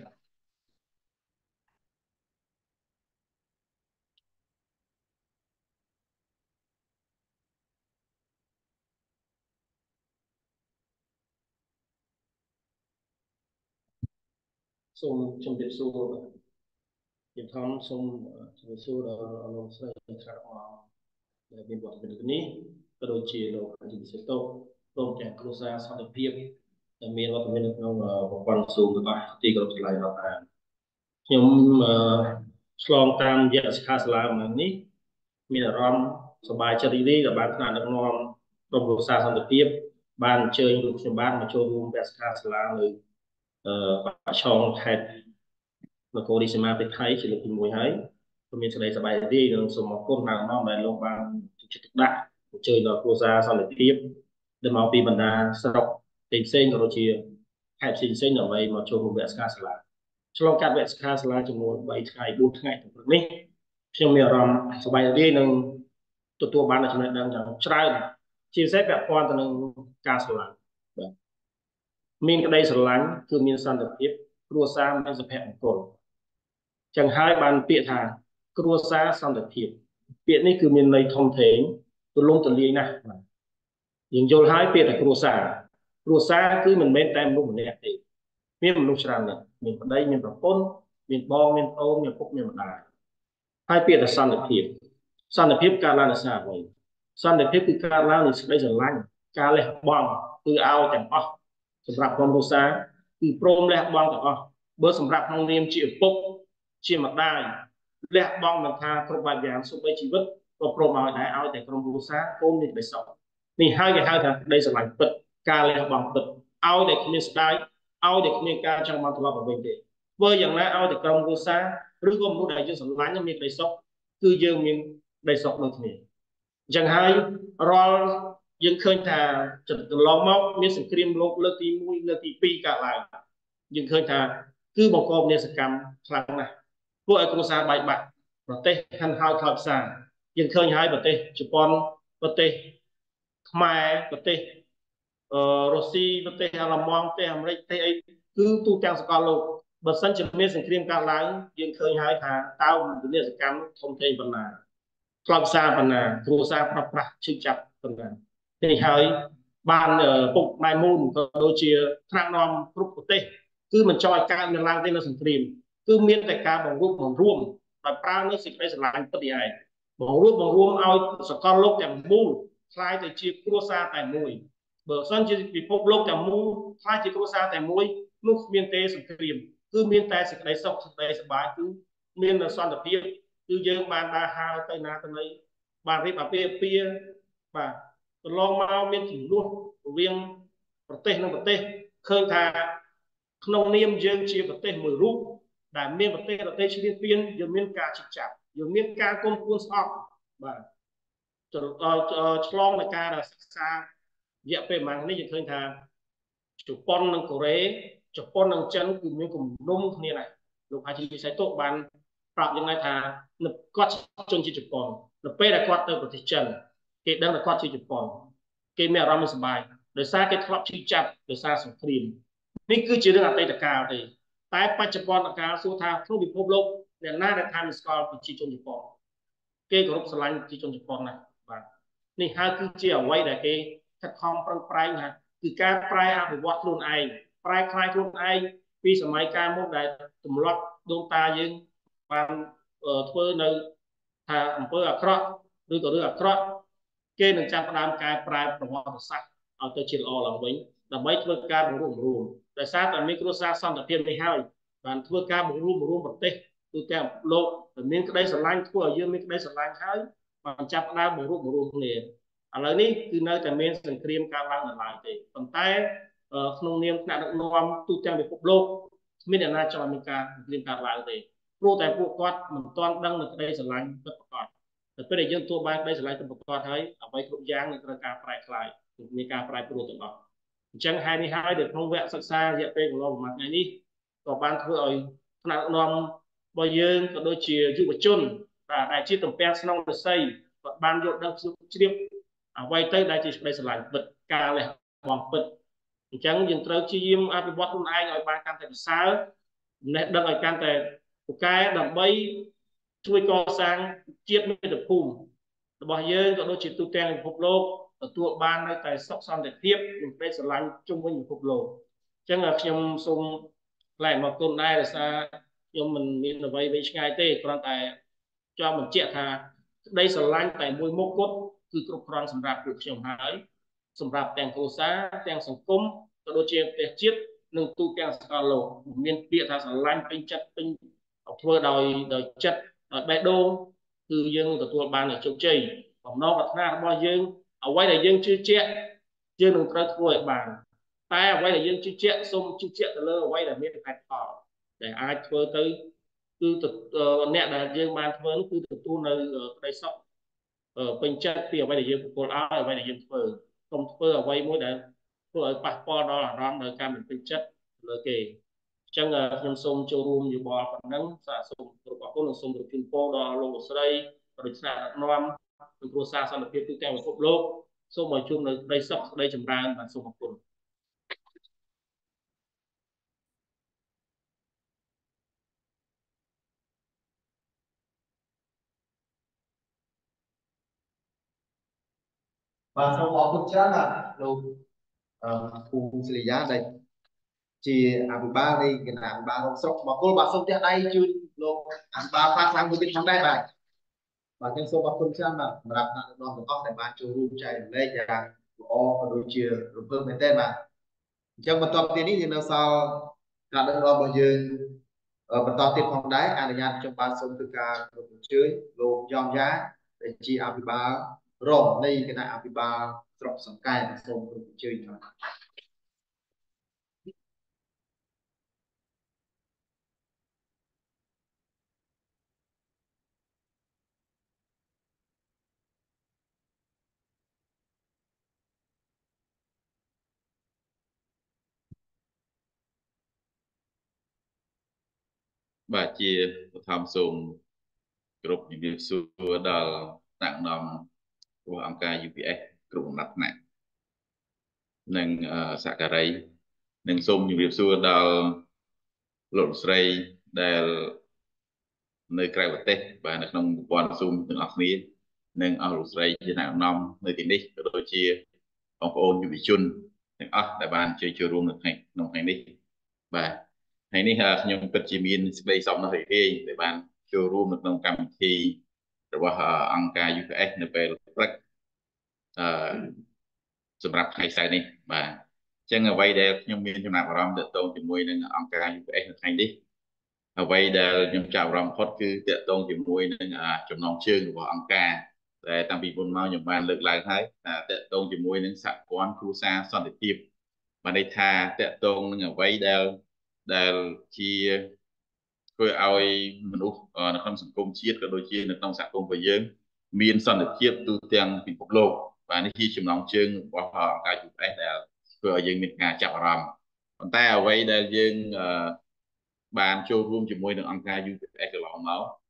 [SPEAKER 7] សូមជម្រាបសួរខ្ញុំថនសូមជម្រាបសួរដល់លោកស្រីឆ្លាតអមដែលមានវត្តមាននេះក៏ដូចជាលោកអធិសេតោព្រមទាំងគ្រួសារសន្តិភាពដែលមានវត្តមាននៅក្នុងប្រព័ន្ធស៊ូមរបស់ទីគោរពថ្លៃរាប់អានខ្ញុំឆ្លងតាមរយៈសិក្ខាសាលាមួយនេះមានអារម្មណ៍សប្បាយចិត្តរីករាយដែលបានថ្នាក់ដឹកនាំក្រុមគ្រួសារសន្តិភាពបានអញ្ជើញលោកខ្ញុំបានមកចូលរួមវគ្គសិក្ខាសាលានៅអឺបាក់ឆុងខេត្តនគររាជសីមាប្រទេសថៃជាលើកទីមួយហើយខ្ញុំមានសេចក្តីសប្បាយរីករាយនិងសូមអរគុណដល់អ្នកដែលលោកបានចិត្តទុកដាក់អញ្ជើញដល់គ្រួសារសន្តិភាពដែលមកពីបណ្ដាស្រុកផ្សេងៗក៏ដូចជាខេត្តផ្សេងៗដើម្បីមកចូលរួមវគ្គសិក្ខាសាលាឆ្លងកាត់វគ្គសិក្ខាសាលាចំនួនបីថ្ងៃបួនថ្ងៃទាំងព្រឹកនេះខ្ញុំមានអារម្មណ៍សប្បាយរីករាយនិងទទួលបានចំណេះដឹងយ៉ាងច្រើនជាពិសេសពាក់ព័ន្ធទៅនឹងការស្រឡាញ់បាទមានក្តីស្រឡាញ់គឺមានសន្តិភាពគ្រួសារមានសុភមង្គលចឹងហើយបានពាក្យថាគ្រួសារសន្តិភាពពាក្យនេះគឺមានន័យធំធេងទូលំទូលាយណាស់បាទយើងយល់ហើយពាក្យថាគ្រួសារគ្រួសារគឺមិនមែនតែមនុស្សម្នាក់ទេមានមនុស្សច្រើនណាស់មានប្តីមានប្រពន្ធមានបងមានប្អូនមានពុកមានម្ដាយហើយពាក្យថាសន្តិភាពសន្តិភាពកើតឡើងដោយសារអ្វីសន្តិភាពគឺកើតឡើងដោយសេចក្តីស្រឡាញ់ការលះបង់គឺឲ្យទាំងអស់សម្រាប់ក្រុមគ្រួសារគឺព្រមលះបង់ទាំងអស់បើសម្រាប់ក្នុងនាមជាឪពុកជាម្ដាយលះបង់មិនថាគ្រប់បែបយ៉ាងសូម្បីជីវិតក៏ព្រមឲ្យដែរឲ្យតែក្រុមគ្រួសារកូនមានក្តីសុខនេះហើយគេហៅថាក្តីស្រឡាញ់ពិតការលះបង់ពិតឲ្យតែគ្មានស្ដាយឲ្យតែគ្មានការចង់មកត្រឡប់មកវិញទេធ្វើយ៉ាងណាឲ្យតែក្រុមគ្រួសារឬក៏មនុស្សដែលយើងស្រឡាញ់មានក្តីសុខគឺយើងមានក្តីសុខដូចគ្នាអញ្ចឹងហើយរាល់យើងឃើញថាកន្លងមកមានសង្គ្រាមលោកលើកទីមួយលើកទីពីរកើតឡើងយើងឃើញថាគឺបង្កប់នេសកម្មខ្លាំងណាស់ធ្វើឲ្យគ្រួសារបែកបាក់ប្រទេសខាងហើយខោផ្សារយើងឃើញហើយប្រទេសជប៉ុនប្រទេសខ្មែរប្រទេសអឺរុស្ស៊ីប្រទេសអាល្លឺម៉ង់ប្រទេសអាមេរិកប្រទេសអីគឺទូទាំងសកលលោកបើសិនជាមានសង្គ្រាមកើតឡើងយើងឃើញហើយថាតើវិនាសកម្មធំធេងប៉ុណ្ណាខ្លោបសារប៉ុណ្ណាគ្រួសារប្រប្រាស់ឈឺចាប់ប៉ុណ្ណានេះហើយបានពុកម៉ែមូលក៏ដូចជាថ្នាក់នាំគ្រប់ប្រទេសគឺមិនចង់ឲ្យកើតមានឡើងទេនៅសង្គ្រាមគឺមានតែការបង្រួបបង្រួមដោយប្រើនៅសេចក្តីស្រឡាញ់ពិតនេះឯងបង្រួបបង្រួមឲ្យសកលលោកទាំងមូលខ្លាយទៅជាគ្រួសារតែមួយបើសិនជាពិភពលោកទាំងមូលខ្លាយជាគ្រួសារតែមួយនោះគ្មានទេសង្គ្រាមគឺមានតែសេចក្តីសុខសេចក្តីសប្បាយគឺមានសន្តិភាពគឺយើងបានដើរហើរទៅណាទៅណីបានរៀបអាពាហ៍ពិពាហ៍បាទកន្លងមកមានចំនួនរវាងប្រទេសនិងប្រទេសឃើញថាក្នុងនាមយើងជាប្រទេសមួយរូបដែលមានប្រទេសប្រទេសឆ្លៀតពៀនយើងមានការជិះចាប់យើងមានការគុំគួនស្អប់បាទឆ្លងនៃការសិក្សារយៈពេលប្រហែលនេះយើងឃើញថាជប៉ុននិងកូរ៉េជប៉ុននិងចិនគឺមានគំនុំគ្នាណាស់លោកហាជីសេតូបានប្រាប់យ៉ាងណាថាគាត់ជនជាតិជប៉ុននៅពេលដែលគាត់ទៅប្រទេសចិនគេដឹងថាគាត់ជាជប៉ុនគេមានអារម្មណ៍មិនសប្បាយដោយសារគេធ្លាប់ឈឺចាប់ដោយសារសង្គ្រាមនេះគឺជារឿងអតីតកាលទេតែបច្ចុប្បន្នកាលសួរថាក្នុងពិភពលោកអ្នកណាដែលថាមិនស្គាល់ប្រជាជនជប៉ុនគេគោរពស្រឡាញ់ប្រជាជនជប៉ុនណាស់បាទនេះហើយគឺជាអ្វីដែលគេខិតខំប្រឹងប្រែងថាគឺការប្រែអភិវឌ្ឍខ្លួនឯងប្រែคลายខ្លួនឯងពីសម័យកាលមុនដែលទម្លាប់ដូនតាយើងបានធ្វើនៅថាអំពើអាក្រក់ឬក៏រឿងអាក្រក់គេនឹងចាប់ផ្ដើមកែប្រែប្រវត្តិសាស្ត្រឲ្យទៅជាល្អឡើងវិញដើម្បីធ្វើការបង្រួបបង្រួមដោយសារតែមានគ្រួសារសន្តិភាពនេះហើយបានធ្វើការបង្រួបបង្រួមប្រទេសទូទាំងលោកមានក្តីស្រឡាញ់ធ្វើឲ្យយើងមានក្តីស្រឡាញ់ហើយបានចាប់ផ្ដើមបង្រួបបង្រួមគ្នាឥឡូវនេះគឺនៅតែមានសង្គ្រាមកើតឡើងនៅឡើយទេប៉ុន្តែក្នុងនាមថ្នាក់ដឹកនាំទូទាំងពិភពលោកគ្មានអ្នកណាចង់ឲ្យមានការសង្គ្រាមកើតឡើងទេព្រោះតែពួកគាត់មិនទាន់ដឹងនៅក្តីស្រឡាញ់ពិតប្រាកដតែពេលដែលយើងទទួលបានក្តីស្រឡាញ់ពិតប្រាកដហើយអ្វីគ្រប់យ៉ាងនឹងត្រូវការប្រែក្លាយមានការប្រែប្រួលទាំងអស់អញ្ចឹងហើយនេះហើយដែលក្នុងវគ្គសិក្សារយៈពេលកន្លងប្រហែលថ្ងៃនេះក៏បានធ្វើឲ្យថ្នាក់ដឹកនាំរបស់យើងក៏ដូចជាយុវជនបាទដែលជាតំពាំងស្នងរស័យគាត់បានយកដឹងជ្រាបអ្វីទៅដែលជាក្តីស្រឡាញ់ពិតការលះបង់ពិតអញ្ចឹងយើងត្រូវព្យាយាមអភិវឌ្ឍខ្លួនឯងឲ្យបានកាន់តែប្រសើរចំណេះដឹងឲ្យកាន់តែពូកែដើម្បីជួយកសាងជាតិមាតុភូមិរបស់យើងក៏ដូចជាទូទាំងពិភពលោកទទួលបាននៅតែសុខសន្តិភាពនិងក្តីស្រឡាញ់ជុំវិញពិភពលោកអញ្ចឹងខ្ញុំសូមថ្លែងអំណរគុណដែរដោយសារខ្ញុំមិនមានអ្វីវែងឆ្ងាយទេគ្រាន់តែចង់បញ្ជាក់ថាក្តីស្រឡាញ់តែមួយមុខគត់គឺគ្រប់គ្រាន់សម្រាប់ពួកខ្ញុំហើយសម្រាប់ទាំងគ្រួសារទាំងសង្គមក៏ដូចជាប្រទេសជាតិនិងទូទាំងសកលលោកមានពាក្យថាស្រឡាញ់ពេញចិត្តពេញធ្វើដោយដោយចិត្តដោយបេះដូងគឺយើងទទួលបាននូវជោគជ័យបំណងប្រាថ្នារបស់យើងអ្វីដែលយើងជឿជាក់យើងនឹងត្រូវធ្វើឲ្យបានតែអ្វីដែលយើងជឿជាក់សូមជឿជាក់ទៅលើអ្វីដែលមានហេតុផលដែលអាចធ្វើទៅគឺអ្នកដែលយើងបានធ្វើគឺទទួលនៅក្តីសុខពេញចិត្តពីអ្វីដែលយើងប្រគល់ឲ្យអ្វីដែលយើងធ្វើកុំធ្វើអ្វីមួយដែលធ្វើឲ្យប៉ះពាល់ដល់អារម្មណ៍នៃការមិនពេញចិត្តលើគេអញ្ចឹងខ្ញុំសូមចូលរួមយោបល់ប៉ុណ្ណឹងសាសូមគោរពអរគុណនិងសូមជម្រាបពរដល់លោកលោកស្រីប្រធានដឹកនាំនិងគ្រួសារសន្តិភាពទូទាំងពិភពលោកសូមឲ្យជួបនៅក្តីសុខក្តីចម្រើនបាទសូមអរគុណ
[SPEAKER 1] បាទសូមអរគុណច្រើនបាទលោកអឺពូស្រីយ៉ាដែលជាអភិបាលនៃគណៈអភិបាលរងស្រុកមកគល់បាទសូមផ្ទះដៃជួយលោកអភិបាលខ្លះខ្លាំងមួយទៀតផងដែរបាទបាទខ្ញុំសូមអរគុណច្រើនបាទសម្រាប់អ្នកដឹកនាំទាំងអស់ដែលបានចូលរួមចែករំលែកយ៉ាងល្អក៏ដូចជារំភើបមែនទែនបាទអញ្ចឹងបន្តទៀតនេះយើងនៅសល់ការដឹកនាំរបស់យើងបន្តទៀតផងដែរអនុញ្ញាតខ្ញុំបានសូមធ្វើការអញ្ជើញលោកយ៉ងយ៉ាដែលជាអភិបាលរងនៃគណៈអភិបាលស្រុកសង្កែសូមអញ្ជើញបាទ
[SPEAKER 8] បាទជាបឋមសូមគ្រប់ជំរាបសួរដល់ថ្នាក់នាំរបស់អង្គការ U P S គ្រប់ដំណាក់ថ្នាក់និងសហការីនិងសូមជំរាបសួរដល់លោកស្រីដែលនៅក្រៅប្រទេសបាទនៅក្នុងប្រព័ន្ធ Zoom ទាំងអស់គ្នានិងអស់លោកស្រីជាថ្នាក់នាំនៅទីនេះក៏ដូចជាបងប្អូនយុវជនទាំងអស់ដែលបានជួយចូលរួមនៅថ្ងៃក្នុងថ្ងៃនេះបាទថ្ងៃនេះខ្ញុំពិតជាមានសេចក្តីសោមនស្សរីករាយដែលបានចូលរួមនៅក្នុងកម្មវិធីរបស់អង្គការ U P S នៅពេលព្រឹកអឺសម្រាប់ថ្ងៃសៅរ៍នេះបាទអញ្ចឹងអ្វីដែលខ្ញុំមានចំណាប់អារម្មណ៍ទាក់ទងជាមួយនឹងអង្គការ U P S នៅថ្ងៃនេះអ្វីដែលខ្ញុំចាប់អារម្មណ៍ផុតគឺទាក់ទងជាមួយនឹងចំណងជើងរបស់អង្គការតែតាំងពីមុនមកខ្ញុំបានលើកឡើងហើយថាទាក់ទងជាមួយនឹងសហព័ន្ធគ្រួសារសន្តិភាពបានន័យថាទាក់ទងនឹងអ្វីដែលដែលជាធ្វើឲ្យមនុស្សនៅក្នុងសង្គមជាតិក៏ដូចជានៅក្នុងសហគមន៍របស់យើងមានសន្តិភាពទូទាំងពិភពលោកបាទនេះជាចំណងជើងរបស់អង្គការ U P S ដែលធ្វើឲ្យយើងមានការចាប់អារម្មណ៍ប៉ុន្តែអ្វីដែលយើងបានចូលរួមជាមួយនឹងអង្គការ U P S កន្លងមក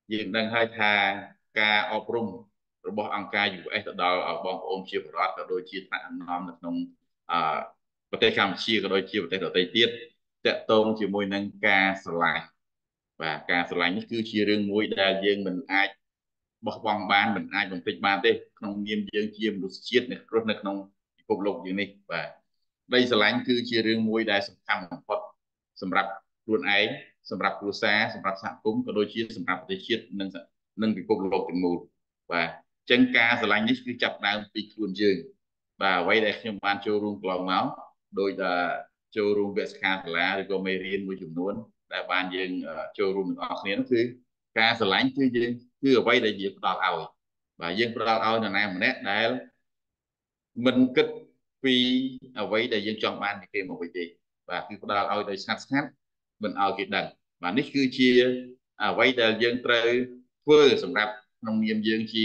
[SPEAKER 8] យើងដឹងហើយថាការអប់រំរបស់អង្គការ ยู เอส ទៅដល់បងប្អូនជាបរិវត្តក៏ដូចជាថ្នាក់ដឹកនាំនៅក្នុងអឺប្រទេសកម្ពុជាក៏ដូចជាប្រទេសដទៃទៀតតកតងជាមួយនឹងការស្រឡាញ់បាទការស្រឡាញ់នេះគឺជារឿងមួយដែលយើងមិនអាចបោះបង់បានមិនអាចបំពេញបានទេក្នុងនាមយើងជាមនុស្សជាតិនៅរស់នៅក្នុងពិភពលោកយើងនេះបាទក្តីស្រឡាញ់គឺជារឿងមួយដែលសំខាន់បំផុតសម្រាប់ខ្លួនឯងសម្រាប់គ្រួសារសម្រាប់សហគមន៍ក៏ដូចជាសម្រាប់ប្រទេសជាតិនិងនិងពិភពលោកទាំងមូលបាទអញ្ចឹងការស្រឡាញ់នេះគឺចាប់ដើមពីខ្លួនយើងបាទអ្វីដែលខ្ញុំបានចូលរួមកន្លងមកដោយដែលចូលរួមវគ្គសិក្ខាសាលាឬក៏មេរៀនមួយចំនួនដែលបានយើងចូលរួមទាំងអស់គ្នានោះគឺការស្រឡាញ់គឺយើងគឺអ្វីដែលយើងផ្ដល់ឲ្យបាទយើងផ្ដល់ឲ្យនរណាម្នាក់ដែលមិនគិតពីអ្វីដែលយើងចង់បានពីគេមកវិញទេបាទគឺផ្ដល់ឲ្យដោយស្ងាត់ស្ងាត់មិនឲ្យគេដឹងបាទនេះគឺជាអ្វីដែលយើងត្រូវធ្វើសម្រាប់ក្នុងនាមយើងជា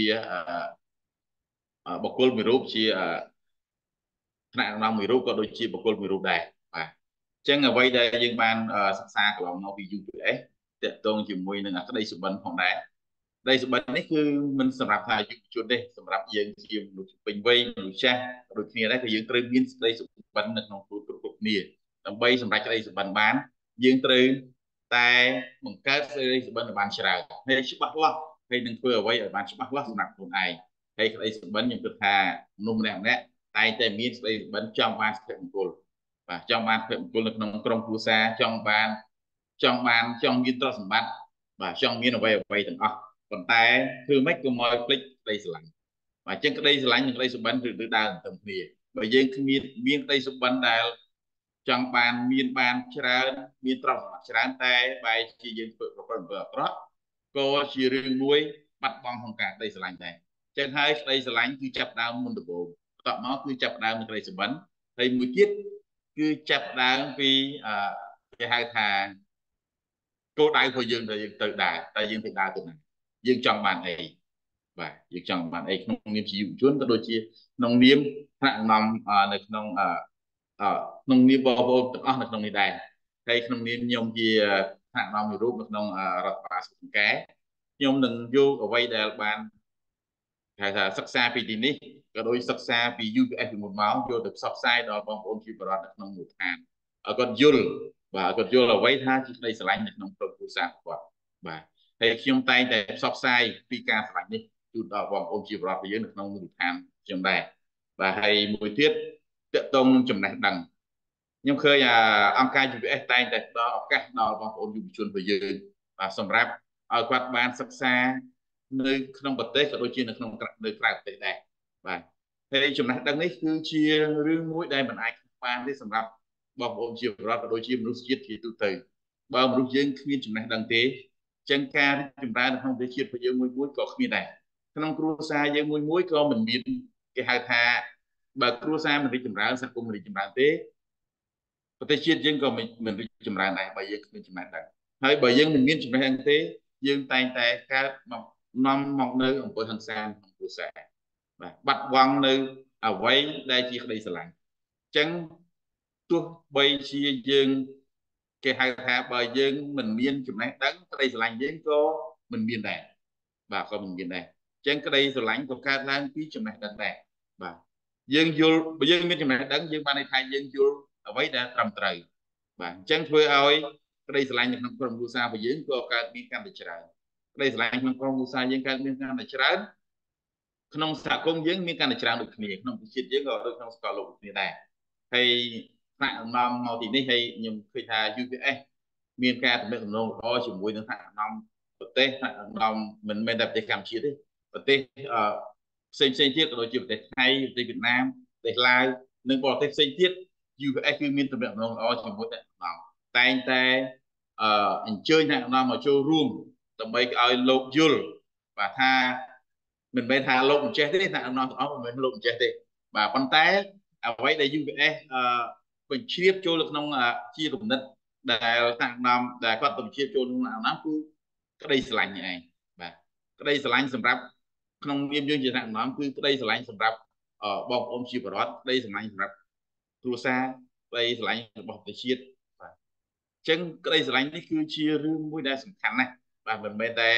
[SPEAKER 8] បុគ្គលមួយរូបជាថ្នាក់ដឹកនាំមួយរូបក៏ដូចជាបុគ្គលមួយរូបដែរបាទអញ្ចឹងអ្វីដែលយើងបានសិក្សាកន្លងមកពី ยู พี เอส តកតងជាមួយនឹងក្តីសុបិនផងដែរក្តីសុបិននេះគឺមិនសម្រាប់ថាយុវជនទេសម្រាប់យើងជាមនុស្សពេញវ័យមនុស្សចាស់ដូចគ្នាដែរគឺយើងត្រូវមានក្តីសុបិននៅក្នុងខ្លួនគ្រប់គ្រប់គ្នាដើម្បីសម្រេចក្តីសុបិនបានយើងត្រូវតែបង្កើតក្តីសុបិនឲ្យបានច្រើនហើយច្បាស់លាស់ហើយនឹងធ្វើអ្វីឲ្យបានច្បាស់លាស់សម្រាប់ខ្លួនឯងហើយក្តីសុបិនខ្ញុំគិតថាមនុស្សម្នាក់ម្នាក់តែតែមានក្តីសុបិនចង់បានសុភមង្គលបាទចង់បានសុភមង្គលនៅក្នុងក្រុមគ្រួសារចង់បានចង់បានចង់មានទ្រព្យសម្បត្តិបាទចង់មានអ្វីអ្វីទាំងអស់ប៉ុន្តែធ្វើម៉េចកុំឲ្យភ្លេចក្តីស្រឡាញ់បាទអញ្ចឹងក្តីស្រឡាញ់និងក្តីសុបិនគឺដើរទៅគ្នាបើយើងគ្មានមានក្តីសុបិនដែលចង់បានមានបានច្រើនមានទ្រព្យសម្បត្តិច្រើនតែបែរជាយើងធ្វើប្រព្រឹត្តអំពើអាក្រក់ក៏ជារឿងមួយបាត់បង់ក្នុងការក្តីស្រឡាញ់ដែរចឹងហើយក្តីស្រឡាញ់គឺចាប់ដើមមុនដំបូងបន្ទាប់មកគឺចាប់ដើមនឹងក្តីសុបិនហើយមួយទៀតគឺចាប់ដើមពីអឺគេហៅថាគោលដៅរបស់យើងដែលយើងទៅដែរតែយើងទៅដើរទៅណាយើងចង់បានអីបាទយើងចង់បានអីក្នុងនាមជាយុវជនក៏ដូចជាក្នុងនាមថ្នាក់ដឹកនាំនៅក្នុងអឺក្នុងនាមបងប្អូនទាំងអស់នៅក្នុងនេះដែរហើយក្នុងនាមខ្ញុំជាថ្នាក់ដឹកនាំមួយរូបនៅក្នុងរដ្ឋបាលសង្គមការខ្ញុំនឹងយកអ្វីដែលបានហៅថាសិក្សាពីទីនេះក៏ដូចសិក្សាពី ยู พี เอส ពីមុនមកយកទៅផ្សព្វផ្សាយដល់បងប្អូនជាបរិវត្តនៅក្នុងមូលដ្ឋានឲ្យគាត់យល់បាទគាត់យល់អ្វីថាជាក្តីស្រឡាញ់នៅក្នុងក្រុមគ្រួសារគាត់បាទហើយខ្ញុំតែងតែផ្សព្វផ្សាយពីការស្រឡាញ់នេះជូនដល់បងប្អូនជាបរិវត្តរបស់យើងនៅក្នុងមូលដ្ឋានខ្ញុំដែរបាទហើយមួយទៀតតកតងនឹងចំណេះដឹងខ្ញុំឃើញអង្គការ ยู พี เอส តែងតែផ្ដល់ឱកាសដល់បងប្អូនយុវជនរបស់យើងបាទសម្រាប់ឲ្យគាត់បានសិក្សានៅក្នុងប្រទេសក៏ដូចជានៅក្នុងនៅក្រៅប្រទេសដែរបាទហើយចំណេះដឹងនេះគឺជារឿងមួយដែលមិនអាចបានទេសម្រាប់បងប្អូនជាបរិវត្តក៏ដូចជាមនុស្សជាតិជាទូទៅបើមនុស្សយើងគ្មានចំណេះដឹងទេចឹងការចម្រើននៅក្នុងប្រទេសជាតិរបស់យើងមួយមួយក៏គ្មានដែរក្នុងគ្រួសារយើងមួយមួយក៏មិនមានគេហៅថាបើគ្រួសារមិនរីកចម្រើនសហគមន៍មិនរីកចម្រើនទេប្រទេសជាតិយើងក៏មិនរីកចម្រើនដែរបើយើងគ្មានចំណេះដឹងហើយបើយើងមិនមានចំណេះដឹងទេយើងតែងតែកើតមកនាំមកនៅអំពើហិង្សាក្នុងគ្រួសារបាទបាត់បង់នៅអ្វីដែលជាក្តីស្រឡាញ់អញ្ចឹងទោះបីជាយើងគេហៅថាបើយើងមិនមានចំណេះដឹងក្តីស្រឡាញ់យើងក៏មិនមានដែរបាទក៏មិនមានដែរអញ្ចឹងក្តីស្រឡាញ់ក៏កើតឡើងពីចំណេះដឹងដែរបាទយើងយល់បើយើងមានចំណេះដឹងយើងបានន័យថាយើងយល់អ្វីដែលត្រឹមត្រូវបាទអញ្ចឹងធ្វើឲ្យក្តីស្រឡាញ់នៅក្នុងក្រុមគ្រួសាររបស់យើងក៏កើតមានកាន់តែច្រើនក្តីស្រឡាញ់ក្នុងក្រុមគ្រួសារយើងកើតមានកាន់តែច្រើនក្នុងសហគមន៍យើងមានកាន់តែច្រើនដូចគ្នាក្នុងប្រទេសជាតិយើងក៏ដូចក្នុងសកលលោកគ្នាដែរហើយថ្នាក់ដឹកនាំមកទីនេះហើយខ្ញុំឃើញថា ยู พี เอส មានការទំនាក់ទំនងល្អជាមួយនឹងថ្នាក់ដឹកនាំប្រទេសថ្នាក់ដឹកនាំមិនមែនតែប្រទេសកម្ពុជាទេប្រទេសផ្សេងផ្សេងទៀតក៏ដូចជាប្រទេសថៃប្រទេសវៀតណាមប្រទេសឡាវនិងបរទេសផ្សេងទៀត ยู พี เอส គឺមានទំនាក់ទំនងល្អជាមួយថ្នាក់ដឹកនាំតែងតែអឺអញ្ជើញថ្នាក់ដឹកនាំមកចូលរួមដើម្បីឲ្យលោកយល់បាទថាមិនមែនថាលោកមិនចេះទេថ្នាក់ដឹកនាំទាំងអស់មិនមែនលោកមិនចេះទេបាទប៉ុន្តែអ្វីដែល ยู พี เอส អឺបញ្ជ្រាបចូលក្នុងជាគំនិតដែលថ្នាក់ដឹកនាំដែលគាត់បញ្ជ្រាបចូលក្នុងថ្នាក់ដឹកនាំគឺក្តីស្រឡាញ់នេះឯងបាទក្តីស្រឡាញ់សម្រាប់ក្នុងនាមយើងជាថ្នាក់ដឹកនាំគឺក្តីស្រឡាញ់សម្រាប់បងប្អូនជាបរិវត្តក្តីស្រឡាញ់សម្រាប់គ្រួសារក្តីស្រឡាញ់របស់ប្រទេសជាតិបាទអញ្ចឹងក្តីស្រឡាញ់នេះគឺជារឿងមួយដែលសំខាន់ណាស់បាទមិនមែនតែ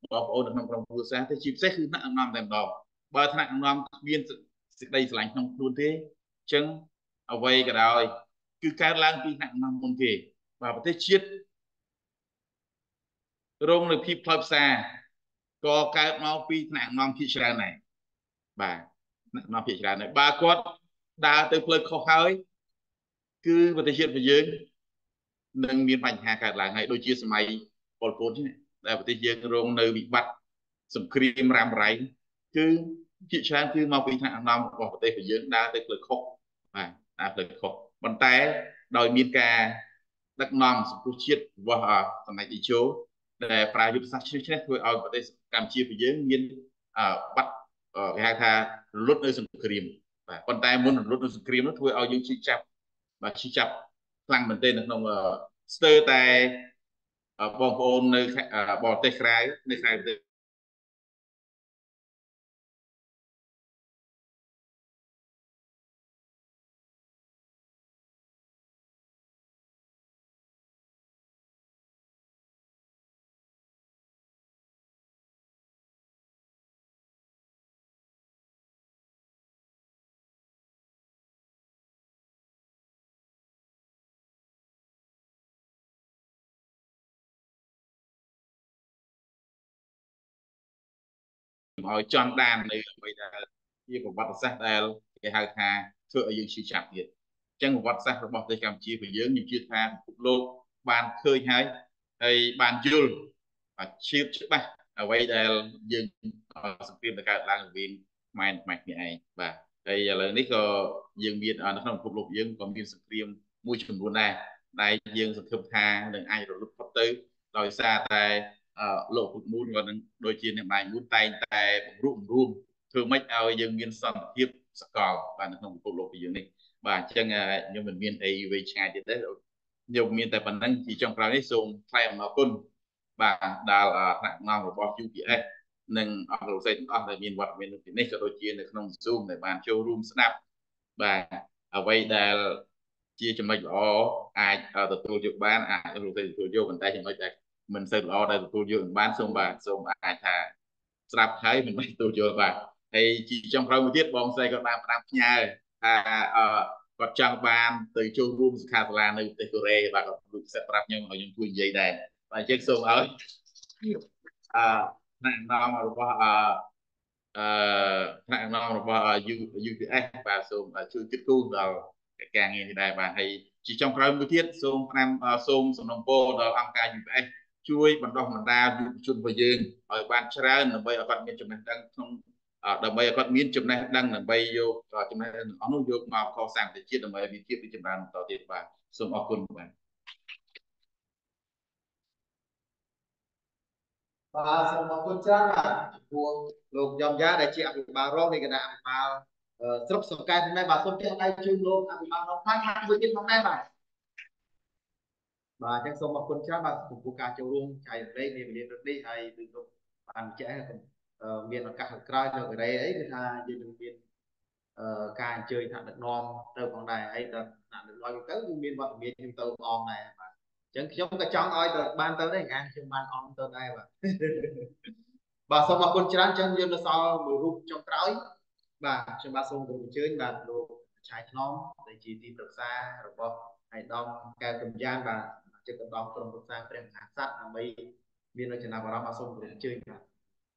[SPEAKER 5] បងប្អូននៅក្នុងក្រុមគ្រួសារទេជាពិសេសគឺថ្នាក់ដឹកនាំតែម្ដងបើថ្នាក់ដឹកនាំមានសេចក្តីស្រឡាញ់ក្នុងខ្លួនទេអញ្ចឹងអ្វីក៏ដោយគឺកើតឡើងពីថ្នាក់ដឹកនាំមុនគេបាទប្រទេសជាតិរងនៅភាពផ្លោយផ្សាក៏កើតមកពីថ្នាក់ដឹកនាំភាគច្រើនដែរបាទថ្នាក់ដឹកនាំភាគច្រើនដែរបើគាត់ដើរទៅផ្លូវខុសហើយគឺប្រទេសជាតិរបស់យើងនឹងមានបញ្ហាកើតឡើងហើយដូចជាសម័យប៉ុលពតនេះដែលប្រទេសយើងរងនៅវិបត្តិសង្គ្រាមរ៉ាំរ៉ៃគឺភាគច្រើនគឺមកពីថ្នាក់ដឹកនាំរបស់ប្រទេសរបស់យើងដើរទៅផ្លូវខុសបាទដើរផ្លូវខុសប៉ុន្តែដោយមានការដឹកនាំសង្គ្រោះជាតិរបស់សម្ដេចតេជោដែលប្រើយុទ្ធសាស្ត្រជ្រៅជ្រះធ្វើឲ្យប្រទេសកម្ពុជារបស់យើងមានបាត់គេហៅថារលត់នៅសង្គ្រាមបាទប៉ុន្តែមុនរលត់នៅសង្គ្រាមនោះធ្វើឲ្យយើងឈឺចាប់បាទឈឺចាប់ខ្លាំងមែនទែននៅក្នុងស្ទើរតែបងប្អូននៅបរទេសក្រៅនៅក្រៅប្រទេសឲ្យចន់ដាននៅអ្វីដែលជាប្រវត្តិសាស្ត្រដែលគេហៅថាធ្វើឲ្យយើងឈឺចាប់ទៀតអញ្ចឹងប្រវត្តិសាស្ត្ររបស់ប្រទេសកម្ពុជារបស់យើងខ្ញុំជឿថាពិភពលោកបានឃើញហើយហើយបានយល់ឈៀបច្បាស់អ្វីដែលយើងសង្គ្រាមទៅកើតឡើងរវាងខ្មែរនិងខ្មែរគ្នាឯងបាទហើយឥឡូវនេះក៏យើងមាននៅក្នុងពិភពលោកយើងក៏មានសង្គ្រាមមួយចំនួនដែរដែលយើងសង្ឃឹមថានឹងអាចរលត់ផុតទៅដោយសារតែលោកពុទ្ធមូលក៏នឹងដូចជាអ្នកបាយមូលតែងតែបង្រួបបង្រួមធ្វើម៉េចឲ្យយើងមានសន្តិភាពសកលបាទនៅក្នុងពិភពលោករបស់យើងនេះបាទអញ្ចឹងខ្ញុំមិនមានអីវែងឆ្ងាយទៀតទេខ្ញុំមានតែប៉ុណ្្នឹងជាចុងក្រោយនេះសូមថ្លែងអំណរគុណបាទដល់ថ្នាក់ដឹកនាំរបស់ U P S និងអង្គលោកស្រីទាំងអស់ដែលមានវត្តមាននៅទីនេះក៏ដូចជានៅក្នុង Zoom ដែលបានចូលរួមស្ដាប់បាទអ្វីដែលជាចំណុចល្អអាចទទួលយកបានអាចលោកស្រីទទួលយកប៉ុន្តែចំណុចដែលមិនសូវល្អដែលទទួលយកបានសូមបាទសូមអាចថាស្ដាប់ហើយមិនបានទទួលយកបាទហើយជាចុងក្រោយមួយទៀតបងស្រីក៏បានផ្ដាំផ្ញើថាគាត់ចង់បានទៅចូលរួមសិក្ខាសាលានៅប្រទេសកូរ៉េបាទគាត់លោកសិតប្រាប់ខ្ញុំឲ្យខ្ញុំជួយនិយាយដែរបាទអញ្ចឹងសូមឲ្យអឺថ្នាក់ដឹកនាំរបស់អឺអឺថ្នាក់ដឹកនាំរបស់ U P S បាទសូមជួយគិតគូរដល់ការងារនេះដែរបាទហើយជាចុងក្រោយមួយទៀតសូមផ្ដាំសូមសំណូមពរដល់អង្គការ U P S ជួយបណ្ដុះបណ្ដាលយុវជនរបស់យើងឲ្យបានច្រើនដើម្បីឲ្យគាត់មានចំណេះដឹងក្នុងដើម្បីឲ្យគាត់មានចំណេះដឹងដើម្បីយកចំណេះដឹងទាំងអស់នោះយកមកកសាងប្រទេសជាតិដើម្បីមានភាពរីកចម្រើនបន្តទៀតបាទសូមអរគុណបាទ
[SPEAKER 1] បាទសូមអរគុណច្រើនបាទចំពោះលោកយ៉ំយ៉ាដែលជាអភិបាលរងនៃគណៈអភិបាលស្រុកសង្កែហ្នឹងដែរបាទសូមចែកដៃជូនលោកអភិបាលរងខាងខាងមួយទៀតផងដែរបាទបាទអញ្ចឹងសូមអរគុណច្រើនបាទចំពោះការចូលរួមចែករំលែកនៃវិញ្ញាណរត់នេះហើយគឺលោកបានបញ្ជាក់មានឱកាសក្រោយនៅកូរ៉េអីគឺថាយើងនឹងមានការអញ្ជើញថ្នាក់ដឹកនាំទៅផងដែរហើយតែថ្នាក់ដឹកនាំទៅគឺមានវត្តមានខ្ញុំទៅអមដែរបាទអញ្ចឹងខ្ញុំក៏ចង់ឲ្យទៅបានទៅដែរងាខ្ញុំបានអមទៅដែរបាទបាទសូមអរគុណច្រើនអញ្ចឹងយើងនៅសល់មួយរូបចុងក្រោយបាទខ្ញុំបាទសូមគោរពអញ្ជើញបាទលោកឆាយថ្នមដែលជាទីប្រឹក្សារបស់ឯកឧត្តមកែវកំយ៉ានបាទជាកណ្ដាលក្រុមប្រឹក្សាព្រះមហាក្សត្រដើម្បីមាននៅចំណាប់អារម្មណ៍បាទសូមគោរពអញ្ជើញបាទ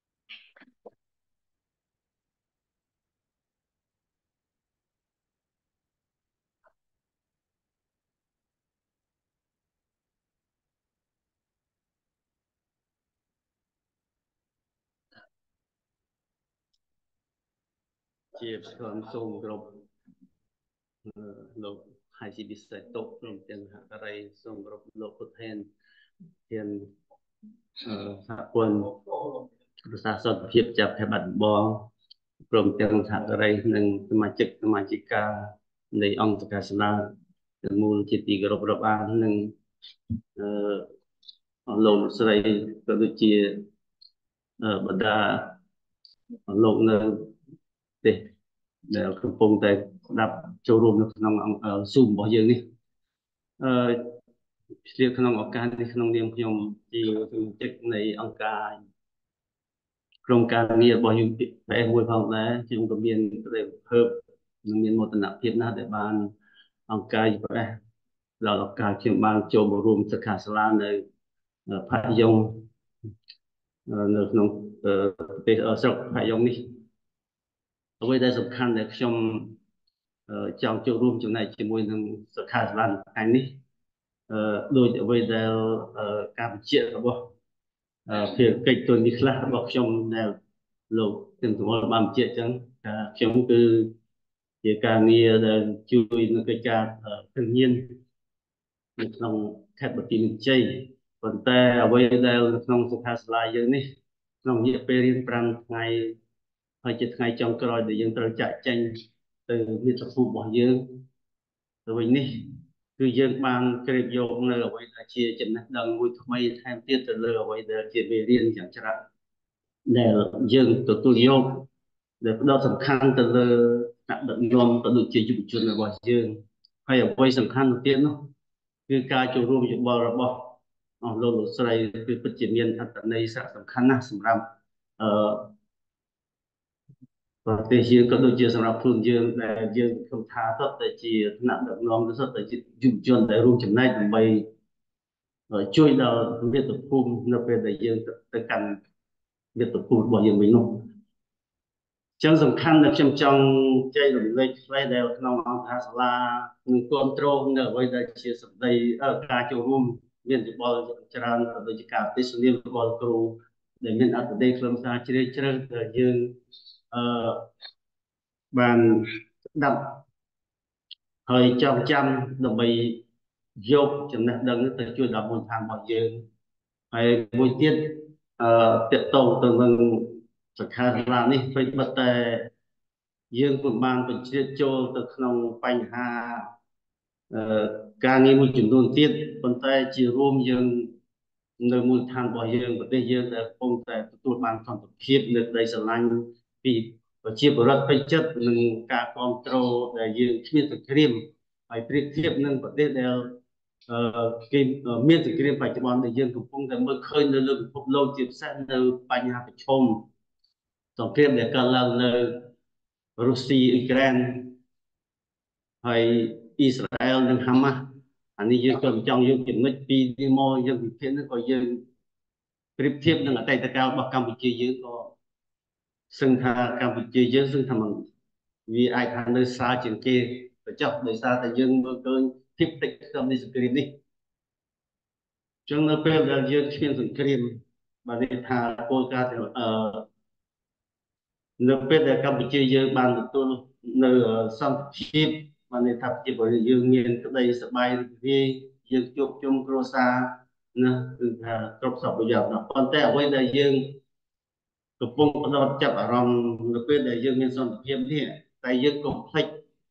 [SPEAKER 9] ជាស្គមសូមគ្រប់លោកហើយជាពិសេសតុកព្រមទាំងហករីសូមគ្រប់លោកពុទ្ធិនធានសហព័ន្ធប្រសាសនភាពចាប់ផ្ទះបាត់ដំបងព្រមទាំងសហការីនិងសមាជិកសមាជិកានៃអង្គការសាលាទាំងមូលជាទីគោរពរាប់អាននិងអឺលោកស្រីក៏ដូចជាបណ្ដាលោកនៅទេដែលកំពុងតែស្ដាប់ចូលរួមនៅក្នុង Zoom របស់យើងនេះអឺឆ្លៀតក្នុងឱកាសនេះក្នុងនាមខ្ញុំជាសមាជិកនៃអង្គការ trongการងាររបស់យើងបែបមួយផងដែរខ្ញុំក៏មានក្តីភើបនិងមានមោទនភាពណាស់ដែលបានអង្គការប្រទេសដល់ឱកាសខ្ញុំបានចូលមករួមសិក្ខាសាលានៅផាយ៉ុងនៅក្នុងប្រទេសស្រុកផាយ៉ុងនេះអ្វីដែលសំខាន់ដែលខ្ញុំចង់ចូលរួមចំណែកជាមួយនឹងសិក្ខាសាលាថ្ងៃនេះដោយអ្វីដែលការបញ្ជាក់របស់ភារកិច្ចទូនេះខ្លះរបស់ខ្ញុំដែលលោកទាំងសមល់បានបញ្ជាក់ចឹងថាខ្ញុំគឺជាការងារដែលជួយនឹងកិច្ចការគ្រឿងញៀននៅក្នុងខេត្តបន្ទាយមានជ័យប៉ុន្តែអ្វីដែលនៅក្នុងសិក្ខាសាលាយើងនេះក្នុងរយៈពេលរៀនប្រាំថ្ងៃហើយជាថ្ងៃចុងក្រោយដែលយើងត្រូវចាក់ចែងទៅមាតុភូមិរបស់យើងទៅវិញនេះគឺយើងបានក្រេបយកនៅអ្វីដែលជាចំណេះដឹងមួយថ្មីថែមទៀតទៅលើអ្វីដែលជាមេរៀនយ៉ាងច្រើនដែលយើងទទួលយកដែលផ្ដោតសំខាន់ទៅលើថ្នាក់ដឹកនាំក៏ដូចជាយុវជនរបស់យើងហើយអ្វីសំខាន់ទៀតនោះគឺការចូលរួមយោបល់របស់អស់លោកលោកស្រីគឺពិតជាមានអត្ថន័យសារៈសំខាន់ណាស់សម្រាប់អឺប្រទេសយើងក៏ដូចជាសម្រាប់ខ្លួនយើងដែលយើងខ្ញុំថាសុទ្ធតែជាថ្នាក់ដឹកនាំសុទ្ធតែជាយុវជនដែលរួមចំណែកដើម្បីជួយដល់មាតុភូមិនៅពេលដែលយើងទៅកាន់មាតុភូមិរបស់យើងវិញនោះចឹងសំខាន់ដែលខ្ញុំចង់ចែករំលែកខ្លះដែលក្នុងអង្គការសាលានឹងគ្រប់គ្រងនៅអ្វីដែលជាសម្ដីការចូលរួមមានយោបល់ច្រើនក៏ដូចជាការទេសនារបស់គ្រូដែលមានអត្ថន័យខ្លឹមសារជ្រាលជ្រៅដែលយើងអឺបានស្ដាប់ហើយចងចាំដើម្បីយកចំណេះដឹងទៅជួយដល់មូលដ្ឋានរបស់យើងហើយមួយទៀតអឺតកតងទៅនឹងសិក្ខាសាលានេះព្រោះបិទតែយើងពុំបានបញ្ជ្រាបចូលទៅក្នុងបញ្ហាអឺការងារមួយចំនួនទៀតប៉ុន្តែជារួមយើងនៅមូលដ្ឋានរបស់យើងប្រទេសយើងដែលកំពុងតែទទួលបានសន្តិភាពនៅដីស្រឡាញ់ពីប្រជាពលរដ្ឋពេញចិត្តនឹងការគ្រប់គ្រងដែលយើងគ្មានសង្គ្រាមហើយប្រៀបធៀបនឹងប្រទេសដែលអឺគេមានសង្គ្រាមបច្ចុប្បន្នដែលយើងកំពុងតែមើលឃើញនៅលើពិភពលោកជាពិសេសនៅបញ្ហាប្រឈមសង្គ្រាមដែលកើតឡើងនៅរុស្ស៊ីអ៊ុយក្រែនហើយអ៊ីស្រាអែលនិងហាម៉ាស់អានេះយើងក៏ចង់យកចំណុចពីរនេះមកយើងវិភាគនេះក៏យើងប្រៀបធៀបនឹងអតីតកាលរបស់កម្ពុជាយើងក៏សឹងថាកម្ពុជាយើងសឹងថាមិនវាអាចថានៅស្រាលជាងគេទៅចុះដោយសារតែយើងមើលឃើញភាពតិចក្នុងនៃសង្គ្រាមនេះអញ្ចឹងនៅពេលដែលយើងឈានសង្គ្រាមបានន័យថាគោលការណ៍អឺនៅពេលដែលកម្ពុជាយើងបានទទួលនៅសន្តិភាពបានន័យថាប្រជាពលរដ្ឋយើងមានក្តីសប្បាយរីករាយយើងជួបជុំគ្រួសារណាគឺថាគ្រប់សពប្រយោជន៍ប៉ុន្តែអ្វីដែលយើងកំពុងផ្ដោតចាប់អារម្មណ៍នៅពេលដែលយើងមានសន្តិភាពនេះតែយើងកុំភ្លេច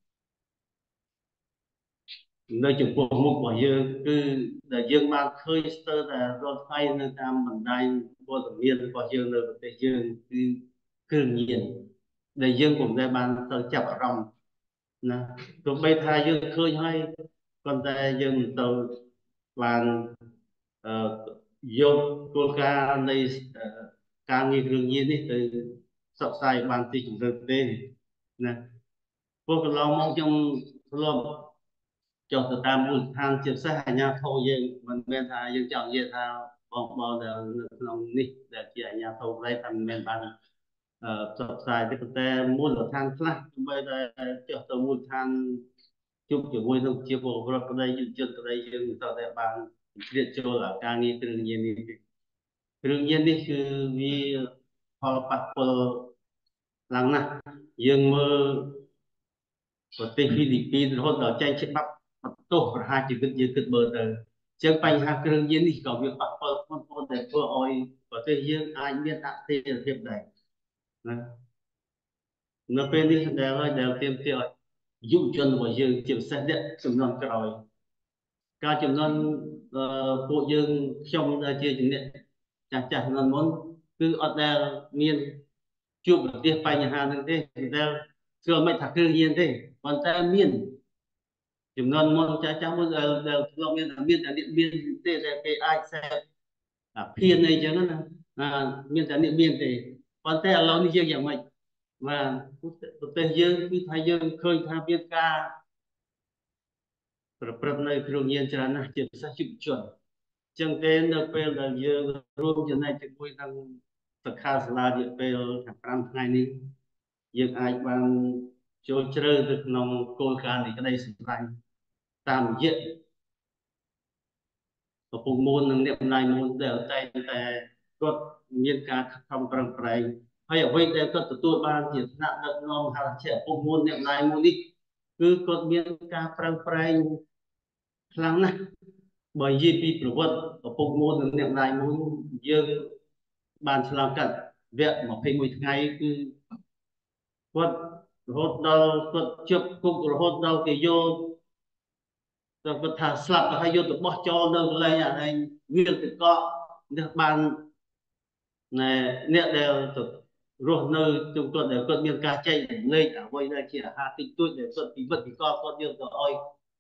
[SPEAKER 9] នៅចំពោះមុខរបស់យើងគឺដែលយើងបានឃើញស្ទើរតែរាល់ថ្ងៃនៅតាមបណ្ដាញព័ត៌មានរបស់យើងនៅប្រទេសយើងគឺគ្រឿងញៀនដែលយើងពុំដែលបានទៅចាប់អារម្មណ៍ណាទោះបីថាយើងឃើញហើយប៉ុន្តែយើងមិនទៅបានអឺយកគោលការណ៍នៃការងារគ្រឿងញៀននេះទៅផ្សព្វផ្សាយបានទីជម្រៅទេណាពួកកន្លងមកខ្ញុំធ្លាប់ចុះទៅតាមមូលដ្ឋានជាពិសេសអាជ្ញាធរយើងមិនមែនថាយើងចង់និយាយថាបងប្អូនដែលនៅក្នុងនេះដែលជាអាជ្ញាធរប្រទេសថាមិនមែនបានអឺផ្សព្វផ្សាយទេប៉ុន្តែមូលដ្ឋានខ្លះទោះបីតែចុះទៅមូលដ្ឋានជួបជាមួយនឹងជាពលរដ្ឋក្តីយុវជនក្តីយើងមិនទៅតែបានជ្រៀតចូលអាការងារគ្រឿងញៀននេះគ្រឿងញៀននេះគឺវាផលប៉ះពាល់ខ្លាំងណាស់យើងមើលប្រទេសហ្វីលីពីនរហូតដល់ចែកច្បាប់បន្ទោសប្រហារជីវិតយើងគិតមើលទៅអញ្ចឹងបញ្ហាគ្រឿងញៀននេះក៏វាប៉ះពាល់ធ្ងន់ធ្ងរដែលធ្វើឲ្យប្រទេសយើងអាចមានអធិរាភាពដែរណានៅពេលនេះដែលហើយដែលទាមទារឲ្យយុវជនរបស់យើងជាពិសេសអ្នកជំនាន់ក្រោយការចំនួនពួកយើងខ្ញុំដែលជាជំនាញចាស់ចាស់ជំនាន់មុនគឺអត់ដែលមានជួបប្រទះបញ្ហាហ្នឹងទេដែលស្គាល់មិនថាគ្រឿងញៀនទេប៉ុន្តែមានចំនួនមុនចាស់ចាស់មុនដែលដែលធ្លាប់មានមានតែអ្នកមានទេដែលគេអាចសេពអាភៀនអីចឹងណាមានតែអ្នកមានទេ còn thế là lâu như dương dạng mình và tên dương khi thay dương khơi tha biên caประในโรงเรียนจรานะเจ็บสักชุดชนจังเกณฑ์เราเป็นเราเยอะรวมจะในจะคุยทางสคาสลาเยอะเป็นทางการไงนี้ยังอาจบางโจเจอร์ตึกนองโกลการนี่ก็ได้สิ่งไรตามเยอะกับปุ่มมูลหนึ่งเนี่ยนายมูลเดียวใจแต่ก็มีการทำกลางไกลให้เอาไว้แต่ก็ตัวบ้านที่นักนักนองหาเชื่อปุ่มมูลเนี่ยนายมูลนี่คือก็มีการกลางไกลครั้งนะbởi vì vìประวัติphục môn niệm lại muốn dương bàn làm cận việc mà phải một ngày cứ quất hốt đau quất chụp cục hốt đau cái vô rồi quất thả slap hay vô được bỏ cho đâu lấy nhà này nguyên tự có được bàn này niệm đều được rồi nơi chúng tôi để quất miền ca chạy lên ở đây là chỉ là hai tinh tôi để quất tí vật thì co con dương rồi ôi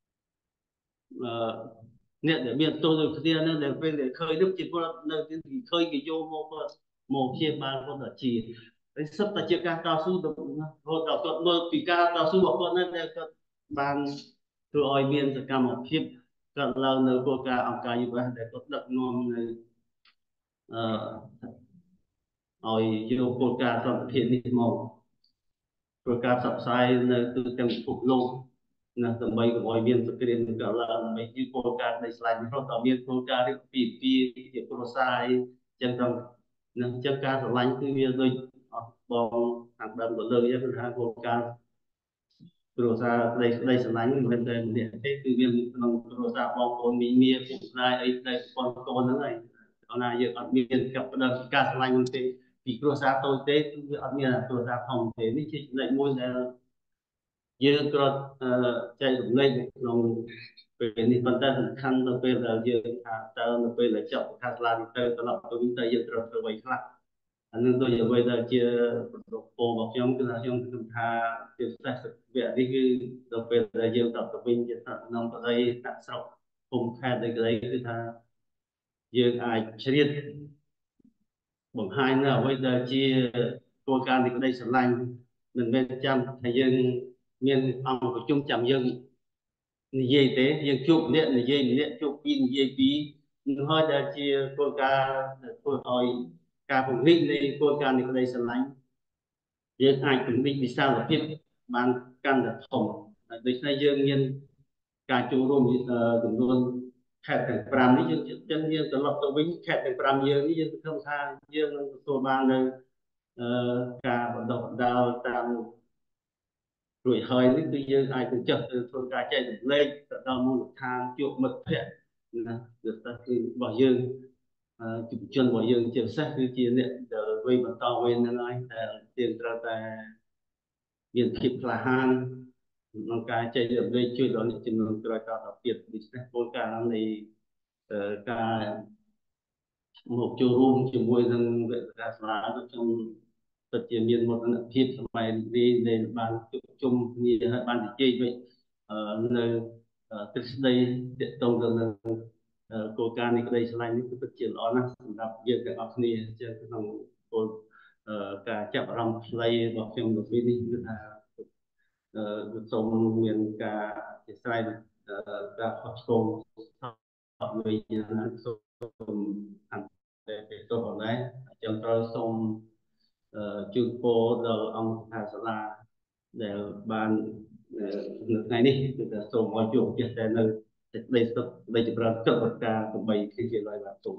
[SPEAKER 9] เนี่ยเดี๋ยวเมียตัวเดียวเนี่ยเดี๋ยวไปเดี๋ยวเคยนึกจิตว่าเนี่ยที่เคยกี่โยโมก็โมเชียบานก็ตัดจีไอ้สับตัดเจียการต่อสู้ตรงนั้นพอต่อตัวโดนปีการต่อสู้บอกว่านั่นเนี่ยก็บานตัวออยเมียนจะการหมดเชียบก็เราเนื้อโกกาเอากายอยู่ว่าแต่ก็ดักนอนในเอ่อออยโยโกกาตอนเพียรนิมองโกกาสับไซในตัวเต็มปุกลงนะทำไมกับออยเมียนสกรีนก็เราทำไมยูโกการในสไลด์เพราะต่อเมียนโกการที่ปีปีเกี่ยวกับโปรไซส์จังทำนะจังการสไลด์คือเมียโดยบองทางเดิมก็เลยยังคือทางโกการโปรไซส์ในในสไลด์นี่เป็นเดิมเนี่ยที่คือเมียนทางโปรไซส์บองคนมีเมียผู้ชายไอ้ในคนโตนั่นไงเอาหน้าเยอะอันเมียนกับเดิมการสไลด์มันเป็นปีโปรไซส์โตเต้คืออันเมียนโปรไซส์ทองเต้นี่คือในมวยในយើងក៏ចែករំលែកក្នុងពេលនេះប៉ុន្តែសំខាន់នៅពេលដែលយើងថាតើនៅពេលដែលចប់ខាងឡានទៅត្រឡប់ទៅវិញទៅយើងត្រូវធ្វើអ្វីខ្លះអានឹងដូចអ្វីដែលជាប្រពន្ធរបស់ខ្ញុំគឺថាខ្ញុំគិតថាជាពិសេសវគ្គនេះគឺនៅពេលដែលយើងត្រឡប់ទៅវិញជាក្នុងបរិយាកាសស្រុកភូមិខេត្តអីក្តីគឺថាយើងអាចជ្រៀតបង្ហាញនៅអ្វីដែលជាគោលការណ៍នៃក្តីស្រឡាញ់មិនមែនចាំថាយើងមានអង្គប្រជុំចាំយើងនិយាយទេយើងជួបអ្នកនិយាយម្នាក់ជួបពីរនិយាយពីរនឹងហើយដែលជាគោលការណ៍ធ្វើឲ្យការពង្រីកនៃគោលការណ៍នៃក្តីស្រឡាញ់យើងអាចពង្រីកវិសាលភាពបានកាន់តែធំដូច្នេះយើងមានការចូលរួមចំនួនខេត្តទាំងប្រាំនេះយើងចឹងយើងត្រឡប់ទៅវិញខេត្តទាំងប្រាំយើងនេះយើងគិតថាយើងនឹងទទួលបាននៅការបណ្ដុះបណ្ដាលតាមរួចហើយនេះគឺយើងអាចទៅចាស់ទៅធ្វើការចែករំលែកទៅដល់មូលដ្ឋានជួបមិត្តភ័ក្តិណាគឺថាគឺរបស់យើងយុវជនរបស់យើងជាពិសេសគឺជាអ្នកដែលវ័យបន្តវេនហ្នឹងហើយដែលយើងត្រូវតែមានភាពក្លាហានក្នុងការចែករំលែកជួយដល់អ្នកជំនាន់ក្រោយតទៅទៀតដូច្នេះគោលការណ៍នៃការមកចូលរួមជាមួយនឹងវិទ្យាសាស្ត្រខ្ញុំពិតជាមានមោទនភាពសម័យនេះដែលបានជួបជុំគ្នាហើយបានជជែកវិញនៅទ្រឹស្ដីទាក់ទងទៅនឹងគោលការណ៍នៃក្តីស្រឡាញ់នេះគឺពិតជាល្អណាស់សម្រាប់យើងទាំងអស់គ្នាជាក្នុងគោលការចាប់អារម្មណ៍ខ្លីរបស់ខ្ញុំនៅពេលនេះគឺថាសូមមានការអធិស្ឋានការខុសឆ្គងអត់មានសូមអន្តរជាតិទៅដែរចឹងត្រូវសូមជូនពរដល់អង្គការសាលាដែលបាននៅថ្ងៃនេះគឺថាសូមឲ្យជួបជាតែនៅសេចក្តីសុខនៃចម្រើនទឹកប្រការដើម្បីជាជាឡើយបាទសូម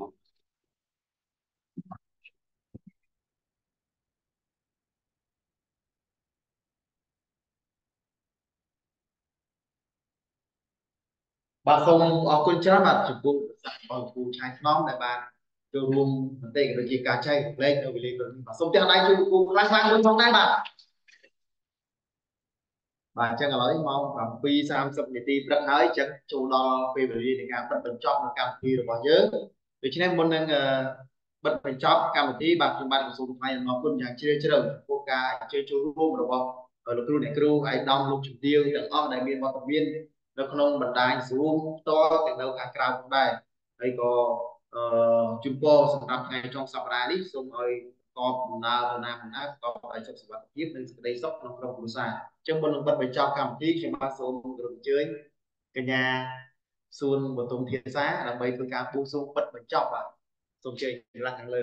[SPEAKER 1] បាទសូមអរគុណច្រើនបាទចំពោះបងគ្រូឆៃស្នំដែលបានចូលរួមមតិក៏ដូចជាការចែករំលែកនៅវេលានេះបាទសូមទាំងដៃជួយគ្រូខ្លាំងខ្លាំងមួយផងដែរបាទបាទអញ្ចឹងឥឡូវម៉ោងប្រាំពីរសាមសិបនាទីព្រឹកហើយអញ្ចឹងចូលដល់ពេលវេលានៃការបិទបញ្ចប់នៅកម្មវិធីរបស់យើងដូច្នេះមុននឹងបិទបញ្ចប់កម្មវិធីបាទខ្ញុំបាទសូមថ្លែងអំណរគុណយ៉ាងជ្រាលជ្រៅចំពោះការអញ្ជើញចូលរួមរបស់លោកគ្រូអ្នកគ្រូអាយដាមលោកជំទាវទាំងអស់ដែលមានវត្តមាននៅក្នុងបណ្ដាញ Zoom ផ្ទាល់ទាំងនៅខាងក្រៅដែរហើយក៏ជំពរសម្រាប់ថ្ងៃចុងសប្តាហ៍នេះសូមឲ្យកបដំណើរទៅណាមិនណាកបឲ្យសុខសុវត្ថិភាពនិងសេចក្តីសុខក្នុងក្រុមគ្រួសារអញ្ចឹងមុននឹងបិទបញ្ចប់កម្មវិធីខ្ញុំបាទសូមគោរពអញ្ជើញកញ្ញាសួនបតុមធាសាដើម្បីធ្វើការបួងសួងបិទបញ្ចប់បាទសូមអញ្ជើញចម្លាស់ខាងលើ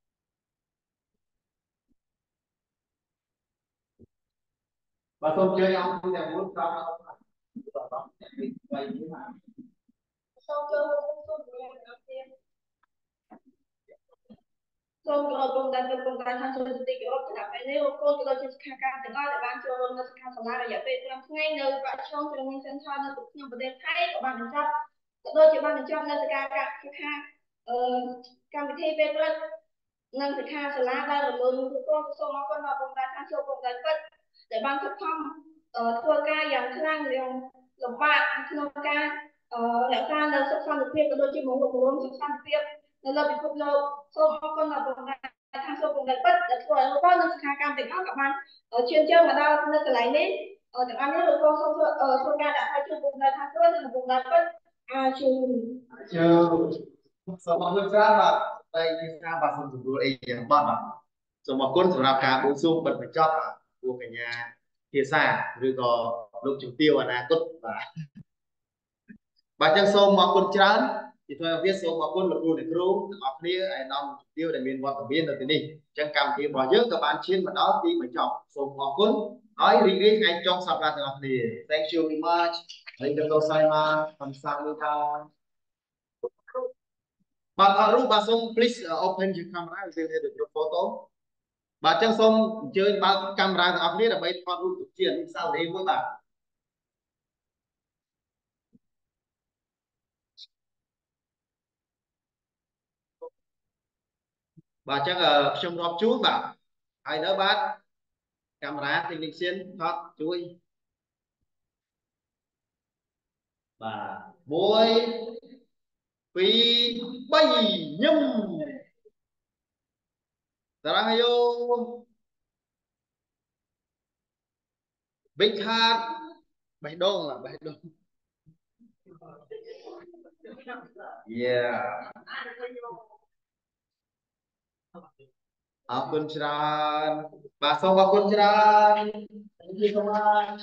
[SPEAKER 1] បាទសូមអញ្ជើញអង្គទាំងមូលតាមសូមចូលរួមសូមជំរាបអរគុណសូមគោរពគុំដែលគុំដែលខាងសូមទីគោរពគណៈពេលនេះលោកគោលក៏ដូចជាសិក្ខាកាមទាំងអស់ដែលបានចូលរួមនៅសិក្ខាសាលារយៈពេលប្រាំថ្ងៃនៅបាក់ឆ្លងជំនាញសិនថននៅក្នុងប្រទេសថៃក៏បានបញ្ចប់ក៏ដូចជាបានបញ្ចប់នៅសិក្ខាកាសិក្ខាអឺកម្មវិធីពេលព្រឹកនិងសិក្ខាសាលាដែលរលូនលោកគោលសូមអរគុណដល់គុំដែលខាងចូលគុំដែលពិតដែលបានខិតខំធ្វើការយ៉ាងខ្លាំងយ៉ាងលំបាកក្នុងការរក្សានៅសុខសន្តិភាពក៏ដូចជាមង្គលរួមសុខសន្តិភាពនៅលើពិភពលោកសូមអរគុណដល់បងប្អូនខាងសូមបងប្អូនពិតដែលធ្វើឲ្យលោកនៅសិក្ខាកាមទាំងអស់ក៏បានឈានជើងមកដល់នៅកន្លែងនេះទាំងអស់នេះលោកសូមធ្វើធ្វើការដាក់ឲ្យជួបបងប្អូនខាងសូមនិងបងប្អូនពិតអាជូនជើសូមអរគុណច្រើនបាទតែជាការបាទសូមសម្រួលអីយ៉ាងបាត់បាទសូមអរគុណសម្រាប់ការបួងសួងបិទបញ្ចប់ពួកកញ្ញាភាសាឬក៏លោកជំទាវអនាគតបាទបាទចឹងសូមអរគុណច្រើនជាថ្មីមកទៀតសូមអរគុណលោកគ្រូអ្នកគ្រូទាំងអស់គ្នាឯកឧត្តមជំទាវដែលមានវត្តមាននៅទីនេះអញ្ចឹងកម្មវិធីរបស់យើងក៏បានឈានមកដល់ទីបញ្ចប់សូមអរគុណហើយរីករាយថ្ងៃចុងសប្តាហ៍ទាំងអស់គ្នា Thank you very much ហើយទៅសាយមកកំសាន្តថាបាទអររូបបាទសូម please open your camera we will have the group photo បាទចឹងសូមអញ្ជើញបើកកាមេរ៉ាទាំងអស់គ្នាដើម្បីថតរូបទុកជាអនុស្សាវរីយ៍មួយបាទបាទចឹងខ្ញុំរាប់ជួនបាទហើយនៅបាទកាមេរ៉ា technician ថតជួយបាទមួយពីរបីញឹមតារាងយោ Big Heart បេះដូងបេះដូង Yeah អរគុណច្រើនបាទសូមអរគុណច្រើន Thank you so much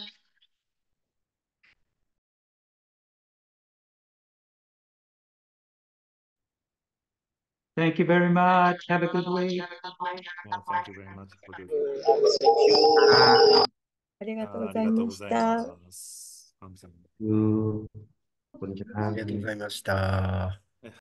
[SPEAKER 10] Thank you very much. Have a good week.
[SPEAKER 11] Well, thank you very much for your
[SPEAKER 12] ありがとうございました。
[SPEAKER 11] ありがとうございます。
[SPEAKER 4] うん。こんにちは。ありがとうございました。